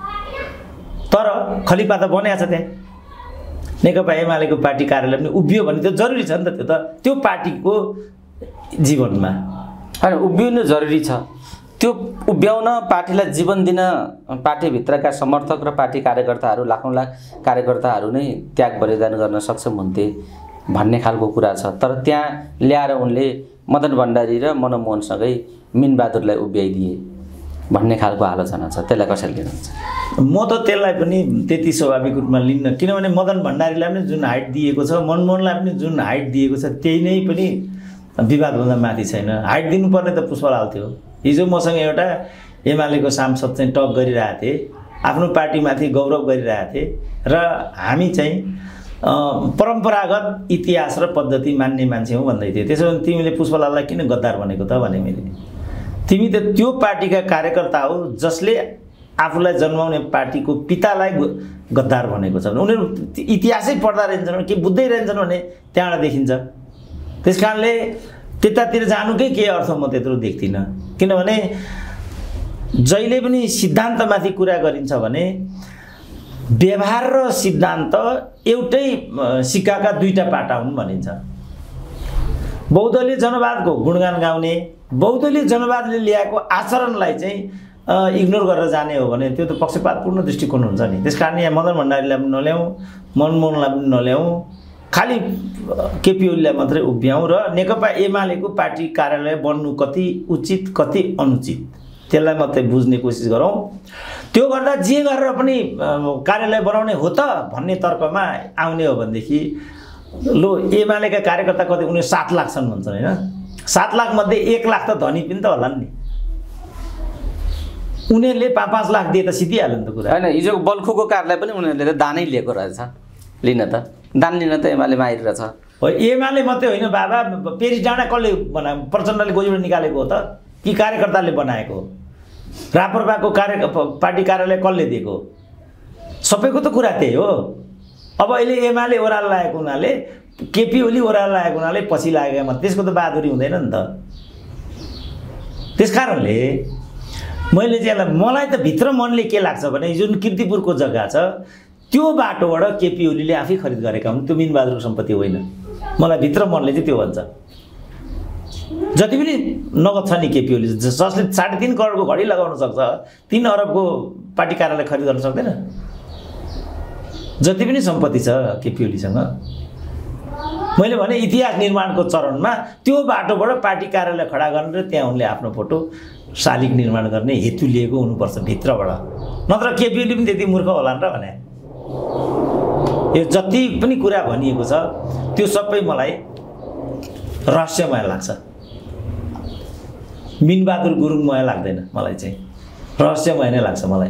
S1: तर खलिपा त बनाएको छ त्यहाँ, नेकपा एमालेको पार्टी कार्यालय पनि उभियो भने त्यो जरुरी छ नि त। त्यो पार्टीको जीवनमा
S2: होइन उभिनु जरुरी छ। त्यो उभ्याउन पार्टीलाई जीवन दिन पार्टीभित्रका समर्थक र पार्टी कार्यकर्ताहरू लाखौँ लाख कार्यकर्ताहरू नै त्याग बलिदान गर्न सक्षम हुन्थे भन्ने खालको कुरा छ। तर त्यहाँ ल्याएर उनले मदन भण्डारी र मनमोहनसँगै मिनबहादुरलाई उभ्याइदिए भन्ने खालको आलोचना छ। त्यसलाई कसरी लिनुहुन्छ?
S1: म त त्यसलाई पनि त्यति स्वाभाविक रूपमा लिन्न, किनभने मदन भण्डारीलाई पनि जुन हाइट दिएको छ, मनमोहनलाई पनि जुन हाइट दिएको छ, त्यही नै पनि विवादभन्दा माथि छैन। हाइट दिनुपर्ने त पुष्पलाल थियो। हिजो मसँग एउटा एमालेको सांसद चाहिँ टक गरिरहेको थिए, आफ्नो पार्टीमाथि गौरव गरिरहेको थिए र हामी चाहिँ परम्परागत इतिहास र पद्धति मान्ने मान्छे हौँ भन्दै थियो। त्यसो भने तिमीले पुष्पलाललाई किन गद्दार भनेको त भने मैले, तिमी त त्यो पार्टीका कार्यकर्ता हो जसले आफूलाई जन्माउने पार्टीको पितालाई गद्दार भनेको छ। उनीहरू इतिहासै पढ्दा रहन्छन् भने, के बुझ्दै रहन्छन् भने त्यहाँबाट देखिन्छ। त्यस कारणले त्यतातिर जानुकै केही अर्थ म त्यत्रो देख्दिनँ, किनभने जहिले पनि सिद्धान्तमाथि कुरा गरिन्छ भने व्यवहार र सिद्धान्त एउटै सिक्काका दुईटा पाटा हुन् भनिन्छ। बहुदलीय जनवादको गुणगान गाउने, बहुदलीय जनवादले ल्याएको आचरणलाई चाहिँ इग्नोर गरेर जाने हो भने त्यो त पक्षपातपूर्ण दृष्टिकोण हुन्छ नि। त्यस कारण यहाँ मदन भण्डारीलाई पनि नल्याउँ, मनमोहनलाई पनि नल्याउँ, खालि केपी ओलीलाई मात्रै उभ्याउँ र नेकपा एमालेको पार्टी कार्यालय बन्नु कति उचित कति अनुचित त्यसलाई मात्रै बुझ्ने कोसिस गरौँ। त्यो गर्दा जे गरेर पनि कार्यालय बनाउने हो त भन्ने तर्कमा आउने हो भनेदेखि लो एमालेका कार्यकर्ता कति उनीहरू 7 लाख छन् भन्छन् होइन। 7 लाख मध्ये 1 लाख त धनी पनि त होलान् नि, उनीहरूले 5-5 लाख दिए त सिधिहाल्यो नि त कुरा
S2: होइन। हिजो बल्खुको कार्यालय पनि उनीहरूले त दानै लिएको रहेछ, लिन त दान लिन त एमालेमा आइरहेछ।
S1: हो एमाले मात्रै होइन बाबा, पेरिस डाँडा कसले बनायो? प्रचण्डले गोजीबाट निकालेको हो त कि कार्यकर्ताले बनाएको? राप्रपाको पार्टी कार्यालय कसले दिएको? सबैको त कुरा त्यही हो। अब अहिले एमाले ओह्रालो लागेको हुनाले, केपी ओली ओह्रालो लागेको हुनाले पछि लागेकोमा त्यसको त बहादुरी हुँदैन नि त। त्यस कारणले मैले चाहिँ मलाई त भित्र मनले के लाग्छ भने जुन किर्तिपुरको जग्गा छ त्यो बाटोबाट केपी ओलीले आफै खरिद गरेका हुन्, त्यो मिनबहादुरको सम्पत्ति होइन। मलाई भित्र मनले चाहिँ त्यो भन्छ। जति पनि नगद छ नि केपी ओली, जसले 3.5 करोडको घडी लगाउन सक्छ, 3 अरबको पार्टी कार्यालय खरिद गर्न सक्दैन। जति पनि सम्पत्ति छ केपी ओलीसँग, मैले भने इतिहास निर्माणको चरणमा त्यो बाटोबाट पार्टी कार्यालय खडा गर्ने र त्यहाँ उनले आफ्नो फोटो शालिग निर्माण गर्ने हेतु लिएको हुनुपर्छ भित्रबाट। नत्र केपी ओली पनि त्यति मूर्ख होलान् र भने। यो जति पनि कुरा भनिएको छ त्यो सबै मलाई रहस्यमय लाग्छ, मिनबहादुर गुरुङमय लाग्दैन मलाई, चाहिँ रहस्यमय नै लाग्छ मलाई।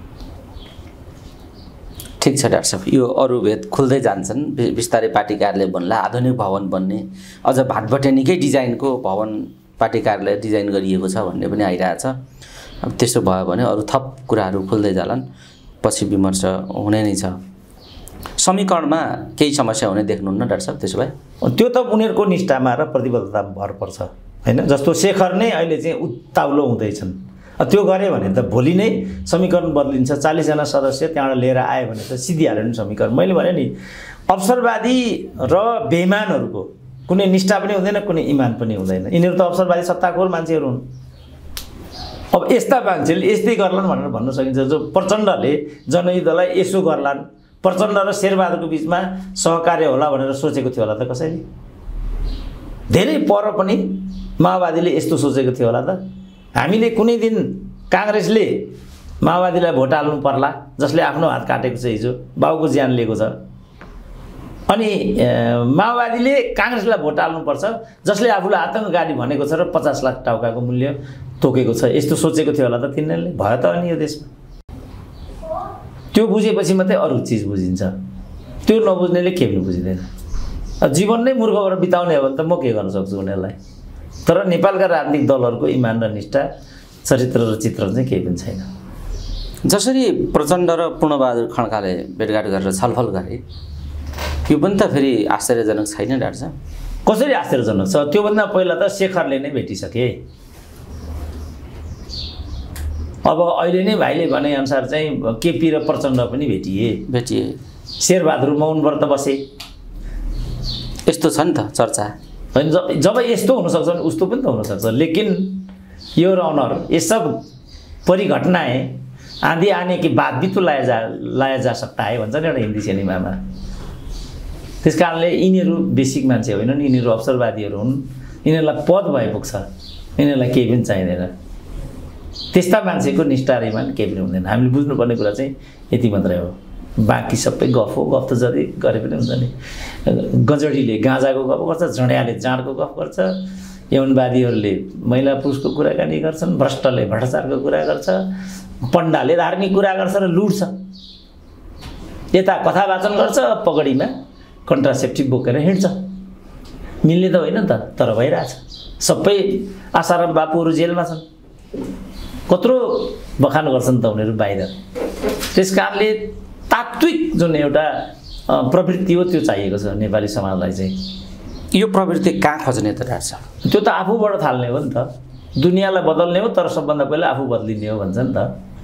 S2: ठिक छ डाक्टर साहब, यो अरू भेद खुल्दै जान्छन्। बिस्तारै पार्टी कार्यालय बन्ला, आधुनिक भवन बन्ने, अझ भाटबटेनीकै डिजाइनको भवन पार्टी कार्यालय डिजाइन गरिएको छ भन्ने पनि आइरहेछ। अब त्यसो भयो भने अरू थप कुराहरू खुल्दै जालान्, पछि विमर्श हुने नै छ। समीकरणमा केही समस्या हुने देख्नुहुन्न डाक्टर साहब? त्यसो भए
S1: त्यो त उनीहरूको निष्ठामा र प्रतिबद्धतामा भर पर्छ होइन। जस्तो शेखर नै अहिले चाहिँ उत्ताउलो हुँदैछन्, त्यो गऱ्यो भने त भोलि नै समीकरण बदलिन्छ। 40 जना सदस्य त्यहाँबाट लिएर आयो भने त सिधिहाल्यो नि समीकरण। मैले भने नि अवसरवादी र बेइमानहरूको कुनै निष्ठा पनि हुँदैन, कुनै इमान पनि हुँदैन। यिनीहरू त अवसरवादी सत्ताखोर मान्छेहरू हुन्। अब यस्ता मान्छेले यस्तै गर्लान् भनेर भन्न सकिन्छ। जो प्रचण्डले जनयुद्धलाई यसो गर्लान्, प्रचण्ड र शेरबहादुरको बिचमा सहकार्य होला भनेर सोचेको थियो होला त कसैले? धेरै पर पनि माओवादीले यस्तो सोचेको थियो होला त? हामीले कुनै दिन काङ्ग्रेसले माओवादीलाई भोट हाल्नु पर्ला, जसले आफ्नो हात काटेको छ, हिजो बाउको ज्यान लिएको छ, अनि माओवादीले काङ्ग्रेसलाई भोट हाल्नुपर्छ जसले आफूलाई आतङ्कवादी भनेको छ र 50 लाख टाउकाको मूल्य तोकेको छ, यस्तो सोचेको थियो होला त तिनीहरूले? भयो त अनि यो देशमा त्यो बुझेपछि मात्रै अरू चिज बुझिन्छ। त्यो नबुझ्नेले केही पनि बुझिँदैन। जीवन नै मूर्ख भएर बिताउने हो भने त म के गर्न सक्छु उनीहरूलाई? तर नेपालका राजनीतिक दलहरूको इमान र निष्ठा, चरित्र र चित्रण चाहिँ केही पनि छैन।
S2: जसरी प्रचण्ड र पूर्णबहादुर खड्काले भेटघाट गरेर छलफल गरे, यो पनि त फेरि आश्चर्यजनक छैन डाक्टर साहब?
S1: कसरी आश्चर्यजनक छ। त्योभन्दा पहिला त शेखरले नै भेटिसके। अब अहिले नै भाइले भनेअनुसार चाहिँ केपी र प्रचण्ड पनि भेटिए। शेरबहादुर मौन व्रत बसे।
S2: यस्तो छ नि त चर्चा
S1: होइन। जब यस्तो हुनसक्छ भने उस्तो पनि त हुनसक्छ। लेकिन यो रनर ये सब परिघटनाएं आंधी आने के बाद भी तो लाया जा सकता है भन्छ नि एउटा हिन्दी सिनेमामा। त्यस कारणले यिनीहरू बेसिक मान्छे होइनन्, यिनीहरू अवसरवादीहरू हुन्। यिनीहरूलाई पद भए पुग्छ, यिनीहरूलाई केही पनि चाहिँदैन। त्यस्ता मान्छेको निष्ठा र इमान केही पनि हुँदैन। हामीले बुझ्नुपर्ने कुरा चाहिँ यति मात्रै हो। बाँकी सबै गफ हो। गफ त जति गरे पनि हुन्छ नि। गजडीले गाँजाको गफ गर्छ, जड्याले जाँडको गफ गर्छ, यौनवादीहरूले महिला पुरुषको कुराकानी गर्छन्, भ्रष्टले भ्रष्टाचारको कुरा गर्छ, पण्डाले धार्मिक कुरा गर्छ र लुट्छ। यता कथा वाचन गर्छ, पगडीमा कन्ट्रासेप्टिभ बोकेर हिँड्छ। मिल्ने त होइन नि त, तर भइरहेछ। सबै आसाराम बापुहरू जेलमा छन्। कत्रो बखान गर्छन् त उनीहरू बाहिर। त्यस कारणले तात्विक जुन एउटा प्रवृत्ति हो त्यो चाहिएको छ नेपाली समाजलाई चाहिँ।
S2: यो प्रवृत्ति कहाँ खोज्ने त डाक्टर साहब?
S1: त्यो त आफूबाट थाल्ने हो नि त। दुनियाँलाई बदल्ने हो, तर सबभन्दा पहिला आफू बदलिने हो भन्छ नि त।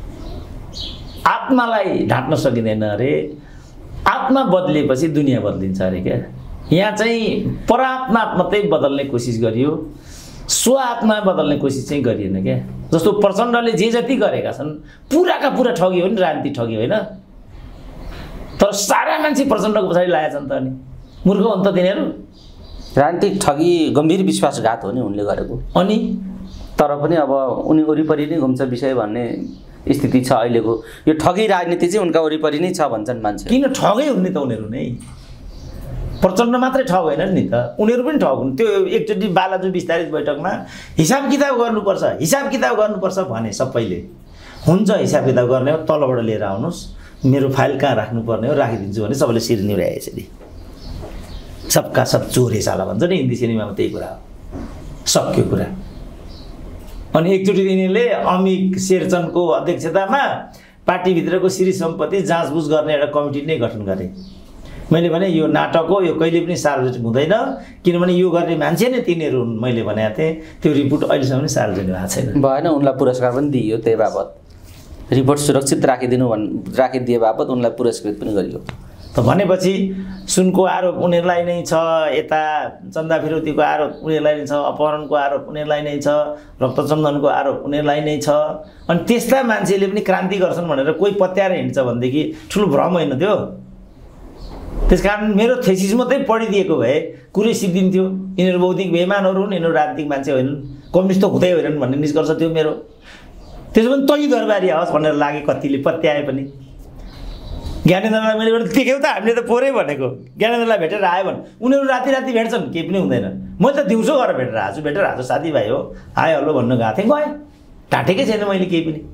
S1: आत्मालाई ढाँट्न सकिँदैन अरे। आत्मा बदलिएपछि दुनियाँ बदलिन्छ अरे क्या। यहाँ चाहिँ परात्मा मात्रै बदल्ने कोसिस गरियो, स्वआत्मा बदल्ने कोसिस चाहिँ गरिएन क्या। जस्तो प्रचण्डले जे जति गरेका छन् पुराका पुरा ठगी हो नि, राजनीति ठगी होइन। तर सारा मान्छे प्रचण्डको पछाडि लागेछन् त। अनि मूर्ख हुन् त तिनीहरू।
S2: राजनीतिक ठगी गम्भीर विश्वासघात हो नि उनले गरेको।
S1: अनि
S2: तर पनि अब उनी वरिपरि नै घुम्छ विषय भन्ने स्थिति छ अहिलेको। यो ठगी राजनीति चाहिँ उनका वरिपरि नै छ भन्छन् मान्छे।
S1: किन ठगै हुन् नि त उनीहरू नै। प्रचण्ड मात्रै ठग होइनन् नि त, उनीहरू पनि ठग हुन्। त्यो एकचोटि बालाजु विस्तारित बैठकमा हिसाब किताब गर्नुपर्छ, हिसाब किताब गर्नुपर्छ भने सबैले हुन्छ। हिसाब किताब गर्ने हो, तलबाट लिएर आउनुहोस्, मेरो फाइल कहाँ राख्नुपर्ने हो राखिदिन्छु भने सबैले शिर निहुर्याए यसरी। सबका सब चोरे साला भन्छ नि हिन्दी सिनेमामा, त्यही कुरा हो। सक्यो कुरा। अनि एकचोटि यिनीहरूले अमिक शेरचनको अध्यक्षतामा पार्टीभित्रको श्री सम्पत्ति जाँचबुझ गर्ने एउटा कमिटी नै गठन गरे। मैले भने यो नाटक हो, यो कहिले पनि सार्वजनिक हुँदैन, किनभने यो गर्ने मान्छे नै तिनीहरू हुन्। मैले भनेको थिएँ त्यो रिपोर्ट अहिलेसम्म पनि सार्वजनिक भएको छैन।
S2: भएन, उनलाई पुरस्कार पनि दिइयो त्यही बाबत। रिपोर्ट सुरक्षित राखिदिए बापत उनलाई पुरस्कृत पनि गरियो।
S1: त भनेपछि सुनको आरोप उनीहरूलाई नै छ, यता चन्दा फिरौतीको आरोप उनीहरूलाई नै छ, अपहरणको आरोप उनीहरूलाई नै छ, रक्तचन्दनको आरोप उनीहरूलाई नै छ। अनि त्यस्ता मान्छेले पनि क्रान्ति गर्छन् भनेर कोही पत्याएर हिँड्छ भनेदेखि ठुलो भ्रम होइन त्यो। त्यसकारण मेरो थेसिस मात्रै पढिदिएको भए कुरै सिद्धिन्थ्यो। यिनीहरू बौद्धिक बेइमानहरू हुन्, यिनीहरू राजनीतिक मान्छे होइनन्, कम्युनिस्ट त हुँदै होइनन् भन्ने निष्कर्ष थियो मेरो। त्यसो पनि तै दरबारी आओस् भनेर लागे, कतिले पत्याए पनि। ज्ञानेन्द्रलाई मैले देख्यौ त, हामीले त पोरै भनेको। ज्ञानेन्द्रलाई भेटेर आयो भने उनीहरू राति राति भेट्छन्, केही पनि हुँदैन। म त दिउँसो गएर भेटेर आएको छु, साथीभाइ हो, हाय हल्लो भन्नु गएको थिएँ, गएँ। ढाँटेकै छैन मैले केही पनि।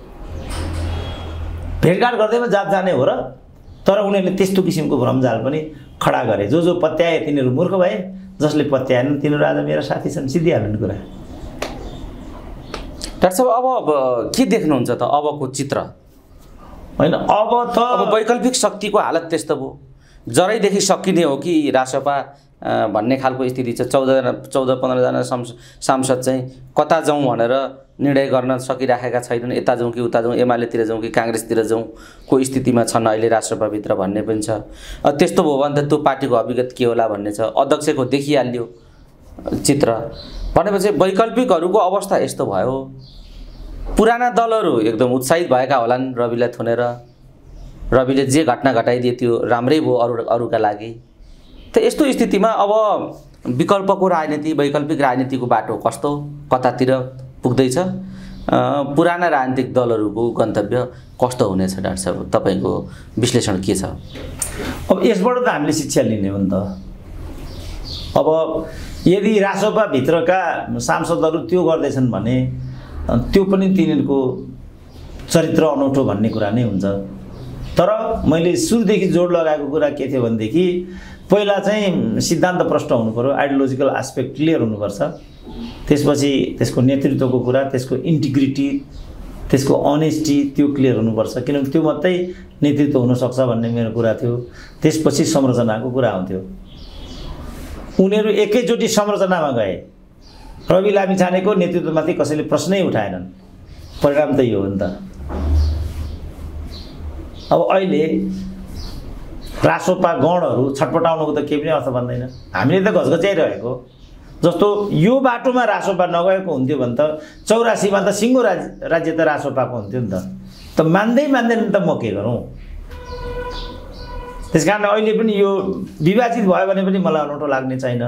S1: भेटघाट गर्दैमा जात जाने हो र। तर उनीहरूले त्यस्तो किसिमको भ्रमजाल पनि खडा गरे। जो पत्याए तिनीहरू मूर्ख भए, जसले पत्याएनन् तिनीहरू आज मेरा साथी छन्। सिद्धिहाल्नु कुरा।
S2: डाक्टर साहब अब के देख्नुहुन्छ त अबको चित्र?
S1: होइन अब
S2: वैकल्पिक शक्तिको हालत त्यस्तो भयो। जरैदेखि सकिने हो कि रासपा भन्ने खालको स्थिति छ। 14-15जना सांसद चाहिँ कता जाउँ भनेर निर्णय गर्न सकिराखेका छैनन्। यता जाउँ कि उता जाउँ, एमालेतिर जाउँ कि काङ्ग्रेसतिर जाउँ को स्थितिमा छन् अहिले राष्ट्रपाभित्र भन्ने पनि छ। त्यस्तो भयो भने त त्यो पार्टीको अभिगत के होला भन्ने छ। अध्यक्षको देखिहाल्यो चित्र। भनेपछि वैकल्पिकहरूको अवस्था यस्तो भयो। पुराना दलहरू एकदम उत्साहित भएका होलान् रविलाई थुनेर। रविले जे घटना घटाइदिए त्यो राम्रै भयो अरूका लागि। त यस्तो स्थितिमा अब विकल्पको राजनीति, वैकल्पिक राजनीतिको बाटो कस्तो कतातिर पुग्दैछ? पुराना राजनीतिक दलहरूको गन्तव्य कस्तो हुनेछ डाक्टर साहब? तपाईँको विश्लेषण के छ?
S1: अब यसबाट त हामीले शिक्षा लिने हो नि त। अब यदि रासपाभित्रका सांसदहरू त्यो गर्दैछन् भने त्यो पनि तिनीहरूको चरित्र अनौठो भन्ने कुरा नै हुन्छ। तर मैले सुरुदेखि जोड लगाएको कुरा के थियो भनेदेखि पहिला चाहिँ सिद्धान्त प्रष्ट हुनु पर्यो, आइडियोलोजिकल एस्पेक्ट क्लियर हुनुपर्छ। त्यसपछि त्यसको नेतृत्वको कुरा, त्यसको इन्टिग्रिटी, त्यसको अनेस्टी त्यो क्लियर हुनुपर्छ। किनभने त्यो मात्रै नेतृत्व हुनसक्छ भन्ने मेरो कुरा थियो। त्यसपछि संरचनाको कुरा आउँथ्यो। उनीहरू एकैचोटि संरचनामा गए। रवि लामिछानेको नेतृत्वमाथि कसैले प्रश्नै उठाएनन्। परिणाम त यो हो नि त। अब अहिले रासोपा गणहरू छटपटाउनुको त केही पनि अर्थ बन्दैन। हामीले त घचघच्याइरहेको जस्तो यो बाटोमा रासोपा नगएको हुन्थ्यो भने त 84 मा त सिङ्गो राज्य त रासोपाको हुन्थ्यो नि त मान्दैन त म के गरौँ। त्यसकारण अहिले पनि यो विभाजित भयो भने पनि मलाई अनौठो लाग्ने छैन।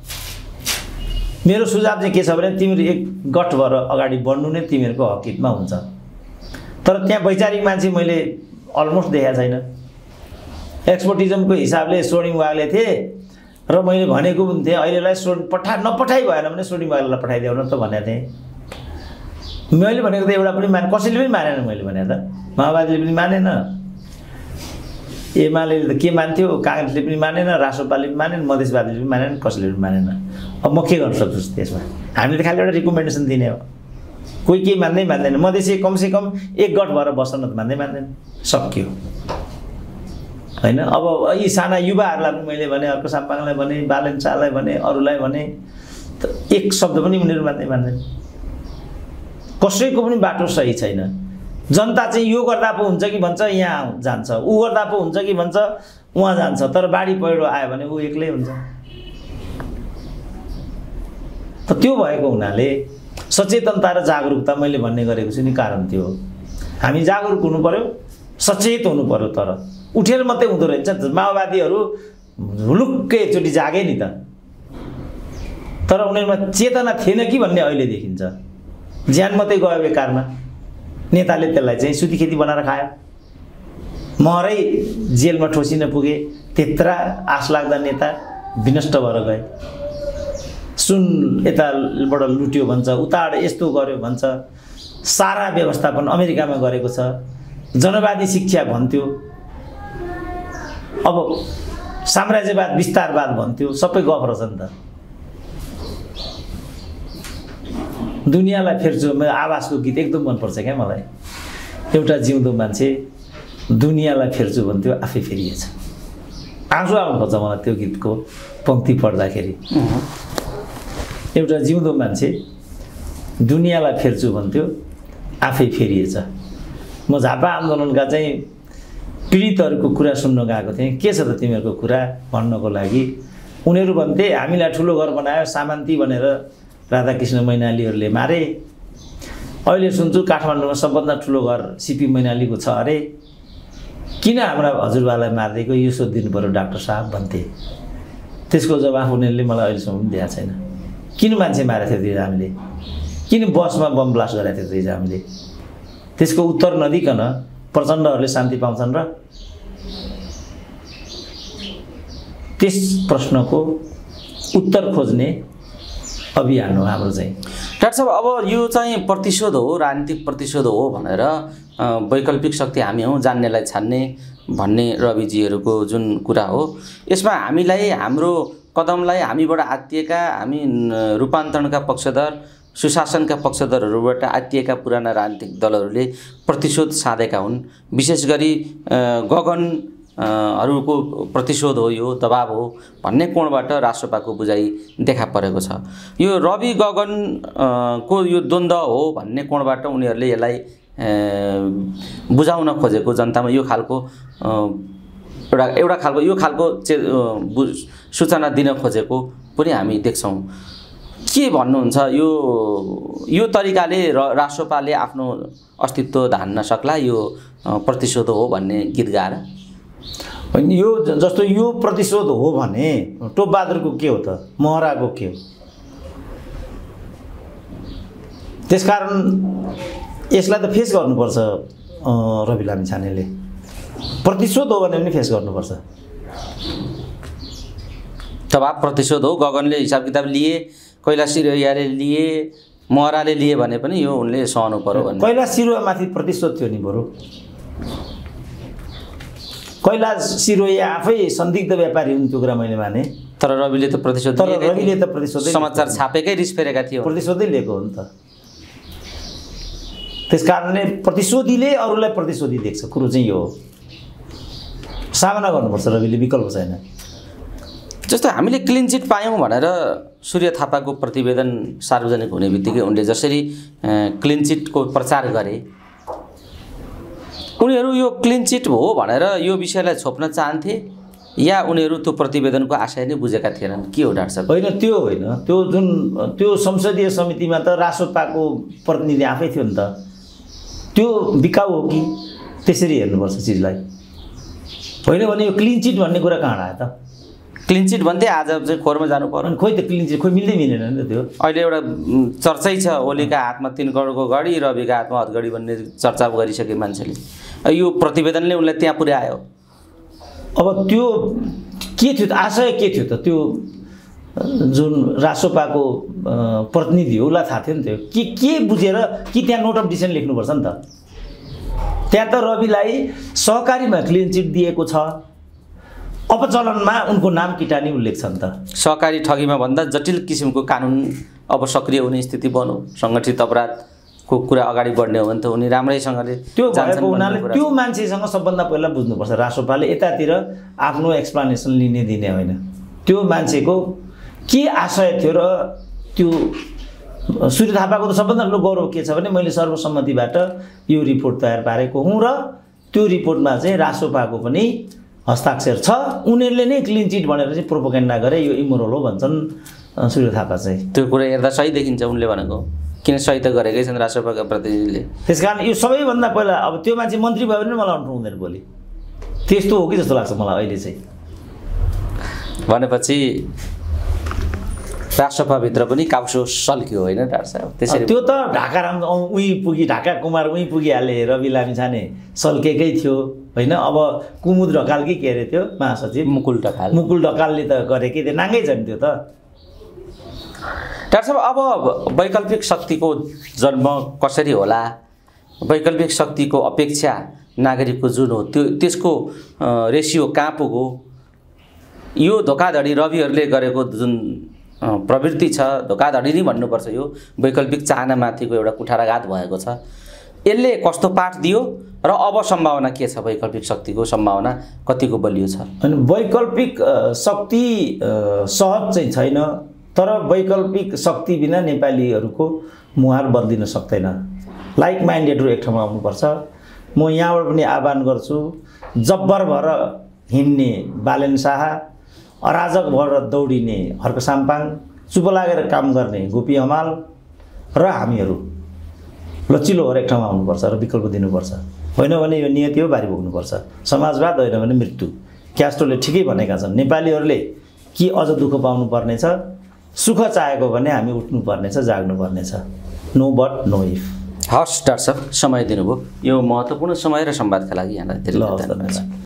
S1: मेरो सुझाव चाहिँ के छ भने तिमीहरू एक गठ भएर अगाडि बढ्नु नै तिमीहरूको हकितमा हुन्छ। तर त्यहाँ वैचारिक मान्छे मैले अलमोस्ट देखाएको छैन। एक्सपर्टिजमको हिसाबले स्वर्णिम वागले थिए र मैले भनेको पनि थिएँ अहिलेलाई नपठाइ भएन भने स्वर्णिम वागलाई पठाइदेऊ न त भनेको थिएँ। मैले भनेको त एउटा पनि कसैले पनि मानेन। मैले भने त माओवादीले पनि मानेन, एमालेले त के मान्थ्यो, काङ्ग्रेसले पनि मानेन, रासोपाले पनि मानेन, मधेसवादीले पनि मानेन, कसैले पनि मानेन। अब म के गर्न सक्छु त्यसमा? हामीले त खालि एउटा रिकमेन्डेसन दिने हो। कोही केही मान्दैन। मधेसी कमसेकम एक गठ भएर बस्न त मान्दैन। सक्यो होइन। अब यी साना युवाहरूलाई पनि मैले भने, अर्को साम्पाङलाई भने, बालेन शाहलाई भने, अरूलाई भने, एक शब्द पनि उनीहरू मान्दैन। कसैको पनि बाटो सही छैन। जनता चाहिँ यो गर्दा पो हुन्छ कि भन्छ यहाँ जान्छ, ऊ गर्दा पो हुन्छ कि भन्छ उहाँ जान्छ। तर बाढी पहिरो आयो भने ऊ एक्लै हुन्छ। त त्यो भएको हुनाले सचेतनता र जागरुकता मैले भन्ने गरेको छु नि, कारण त्यो हो। हामी जागरुक हुनु पर्यो, सचेत हुनु पर्यो। तर उठेर मात्रै हुँदो रहेछ। माओवादीहरू हुलुक्कै एकचोटि जागे नि त, तर उनीहरूमा चेतना थिएन कि भन्ने अहिले देखिन्छ। ज्यान मात्रै गयो बेकारमा। नेताले त्यसलाई चाहिँ सुतीखेती बनाएर खायो। मरै जेलमा ठोसिन पुगे। त्यत्रा आश लाग्दा नेता विनष्ट भएर गए। सुन यताबाट लुट्यो भन्छ, उताबाट यस्तो गर्यो भन्छ। सारा व्यवस्थापन अमेरिकामा गरेको छ। जनवादी शिक्षा भन्थ्यो, अब साम्राज्यवाद विस्तारवाद भन्थ्यो। सबै गफ रहेछ नि त। दुनियाँलाई फेर्छु। आवाजको गीत एकदम मनपर्छ क्या मलाई। एउटा जिउँदो मान्छे दुनियाँलाई फेर्छु भन्थ्यो, आफै फेरिएछ। आँसु आउनु खोज्छ मलाई त्यो गीतको पंक्ति पढ्दाखेरि। एउटा जिउँदो मान्छे दुनियाँलाई फेर्छु भन्थ्यो, आफै फेरिएछ। म झापा आन्दोलनका चाहिँ पीडितहरूको कुरा सुन्न गएको थिएँ। के छ त तिमीहरूको कुरा भन्नको लागि। उनीहरू भन्थे हामीलाई ठुलो घर बनायो सामन्ती भनेर राधाकृष्ण मैनालीहरूले मारे। अहिले सुन्छु काठमाडौँमा सबभन्दा ठुलो घर सिपी मैनालीको छ अरे। किन हाम्रा हजुरबालाई मारिदिएको यो सोधिदिनु पर्यो डाक्टर साहब भन्थे। त्यसको जवाफ उनीहरूले मलाई अहिलेसम्म पनि दिएको छैन। किन मान्छे मारेको थियो हामीले? किन बसमा बम ब्लास्ट गरेको थियो हामीले? त्यसको उत्तर नदिकन प्रचण्डहरूले शान्ति पाउँछन् र? त्यस प्रश्नको उत्तर खोज्ने अभियान हो हाम्रो चाहिँ।
S2: डाक्टर साहब, अब यो चाहिँ प्रतिशोध हो, राजनीतिक प्रतिशोध हो भनेर वैकल्पिक शक्ति हामी हौँ जान्नेलाई छान्ने भन्ने रविजीहरूको जुन कुरा हो, यसमा हामीलाई हाम्रो कदमलाई हामीबाट आत्तिएका, हामी रूपान्तरणका पक्षधर, सुशासनका पक्षधरहरूबाट आत्तिएका पुराना राजनीतिक दलहरूले प्रतिशोध साधेका हुन्। विशेष गरी गगन हरूको प्रतिशोध हो, यो दबाब हो भन्ने कोणबाट राष्ट्रपाको बुझाइ देखा परेको छ। यो रवि गगन को यो द्वन्द्व हो भन्ने कोणबाट उनीहरूले यसलाई बुझाउन खोजेको, जनतामा यो खालको एउटा खालको यो खालको सूचना दिन खोजेको पनि हामी देख्छौँ। के भन्नुहुन्छ? यो तरिकाले राष्ट्रपाले आफ्नो अस्तित्व धान्न सक्ला यो प्रतिशोध हो भन्ने गीत गाएर?
S1: यो जस्तो यो प्रतिशोध हो भने टोपबहादुरको के हो त? महराको के हो? त्यसकारण यसलाई त फेस गर्नुपर्छ रवि लामिछानेले। प्रतिशोध हो भने पनि फेस गर्नुपर्छ।
S2: दबाब प्रतिशोध हो। गगनले हिसाब किताब लिए, कैलाश सिरोयाले लिए, महराले लिए भने पनि यो उनले सहनु पर्यो भन्ने।
S1: कैलाश सिरोयामाथि प्रतिशोध थियो नि बरु। कैलाश सिरोया आफै संदिग्ध व्यापारी हुन्, त्यो कुरा मैले माने।
S2: तर रविले त प्रतिशोध समाचार छापेकै रिस फेरेका थियो,
S1: प्रतिशोधै लिएको हो नि त। त्यसकारणले प्रतिशोधीले अरूलाई प्रतिशोधी देख्छ। कुरो चाहिँ यो हो, सामना गर्नुपर्छ रविले, विकल्प छैन।
S2: जस्तो हामीले क्लिन चिट पायौँ भनेर सूर्य थापाको प्रतिवेदन सार्वजनिक हुने बित्तिकै उनले जसरी क्लिन चिटको प्रचार गरे, उनीहरू यो क्लिन चिट हो भनेर यो विषयलाई छोप्न चाहन्थे या उनीहरू त्यो प्रतिवेदनको आशय नै बुझेका थिएनन्? के हो डाक्टर साहब?
S1: होइन, त्यो होइन। त्यो संसदीय समितिमा त रासोपाको प्रतिनिधि आफै थियो नि त। त्यो बिकाउ हो कि? त्यसरी हेर्नुपर्छ चिजलाई। होइन भने यो क्लिन चिट भन्ने कुरा कहाँ आयो त?
S2: क्लिन चिट भन्थे, आज चाहिँ खोरमा जानु पर्यो।
S1: खोइ त क्लिन चिट खोइ मिल्दै मिलेन नि त त्यो।
S2: अहिले एउटा चर्चै छ, ओलीका हातमा 3 करोडको गढी, रविका हातमा हतगढी भन्ने चर्चा गरिसके मान्छेले। यो प्रतिवेदनले उनलाई त्यहाँ पुर्यायो।
S1: अब त्यो के थियो त? आशय के थियो त? त्यो जुन रासोपाको प्रतिनिधि हो उसलाई थाहा थियो नि त्यो के बुझेर कि त्यहाँ नोट अफ डिसिजन लेख्नुपर्छ नि त। त्यहाँ त रविलाई सहकारीमा क्लिन चिट दिएको छ, अपचलनमा उनको नाम किटानी उल्लेख छ नि त।
S2: सहकारी ठगीमा भन्दा जटिल किसिमको कानुन अब सक्रिय हुने स्थिति बन्यो, सङ्गठित अपराधको कुरा अगाडि बढ्ने हो भने त उनी राम्रैसँगले
S1: त्यो भएको हुनाले त्यो मान्छेसँग सबभन्दा पहिला बुझ्नुपर्छ रासोपाले यतातिर आफ्नो एक्सप्लेनेसन लिने दिने होइन। त्यो मान्छेको के आशय थियो र त्यो सूर्य थापाको त सबभन्दा ठुलो गौरव के छ भने मैले सर्वसम्मतिबाट यो रिपोर्ट तयार पारेको हुँ र त्यो रिपोर्टमा चाहिँ रासोपाको पनि हस्ताक्षर छ। उनीहरूले नै क्लिन चिट भनेर चाहिँ प्रोपोगेन्डा गरे, यो इमोरल हो भन्छन् सूर्य थापा चाहिँ।
S2: त्यो कुरा हेर्दा सही देखिन्छ उनले भनेको, किन सही त गरेकै छन् रासोपाका प्रतिनिधिले।
S1: त्यसकारण यो सबैभन्दा पहिला अब त्यो मान्छे मन्त्री भयो भने मलाई उठ्नु हुँदैन भोलि, त्यस्तो हो कि जस्तो लाग्छ मलाई अहिले चाहिँ।
S2: भनेपछि रासोपाभित्र पनि काउसो सल्क्यो होइन डाक्टर साहब? त्यसरी
S1: त्यो त ढाकाराम उहीँ पुगी, ढाका कुमार उहीँ पुगिहाले, रवि लामिछाने सल्केकै थियो होइन। अब कुमुद ढकाल कि के अरे त्यो महासचिव
S2: मुकुल
S1: ढकालले त गरेकै थियो, नाङ्गै छ नि त्यो त।
S2: डाक्टर साहब, अब वैकल्पिक शक्तिको जन्म कसरी होला, वैकल्पिक शक्तिको अपेक्षा नागरिकको जुन हो त्यसको रेसियो कहाँ पुग्यो, यो धोकाधडी रविहरूले गरेको जुन प्रवृत्ति छ, धोकाधडी नै भन्नुपर्छ, यो वैकल्पिक चाहनामाथिको एउटा कुठाराघात भएको छ, यसले कस्तो पाठ दियो र अब सम्भावना के छ? वैकल्पिक शक्तिको सम्भावना कतिको बलियो छ?
S1: अनि वैकल्पिक शक्ति सहज चाहिँ छैन, तर वैकल्पिक शक्ति बिना नेपालीहरूको मुहार बदलिन सक्दैन। लाइक माइन्डेडहरू एक ठाउँमा आउनुपर्छ। म यहाँबाट पनि आह्वान गर्छु, जब्बर भएर हिँड्ने बालेन शाह, अराजक भएर दौडिने हर्क साम्पाङ, चुप लागेर काम गर्ने गोपी हमाल र हामीहरू लचिलो भएर एक ठाउँमा आउनुपर्छ र विकल्प दिनुपर्छ। होइन भने यो नियति हो, बारी बोक्नुपर्छ। समाजवाद होइन भने मृत्यु। क्यास्ट्रोले ठिकै भनेका छन्, नेपालीहरूले कि अझ दुःख पाउनु पर्नेछ, सुख चाहेको भने हामी उठ्नुपर्नेछ, जाग्नुपर्नेछ। No but no if.
S2: हस् डाक्टर साहब, समय दिनुभयो, यो महत्त्वपूर्ण समय र संवादका लागि यहाँलाई धेरै धन्यवाद।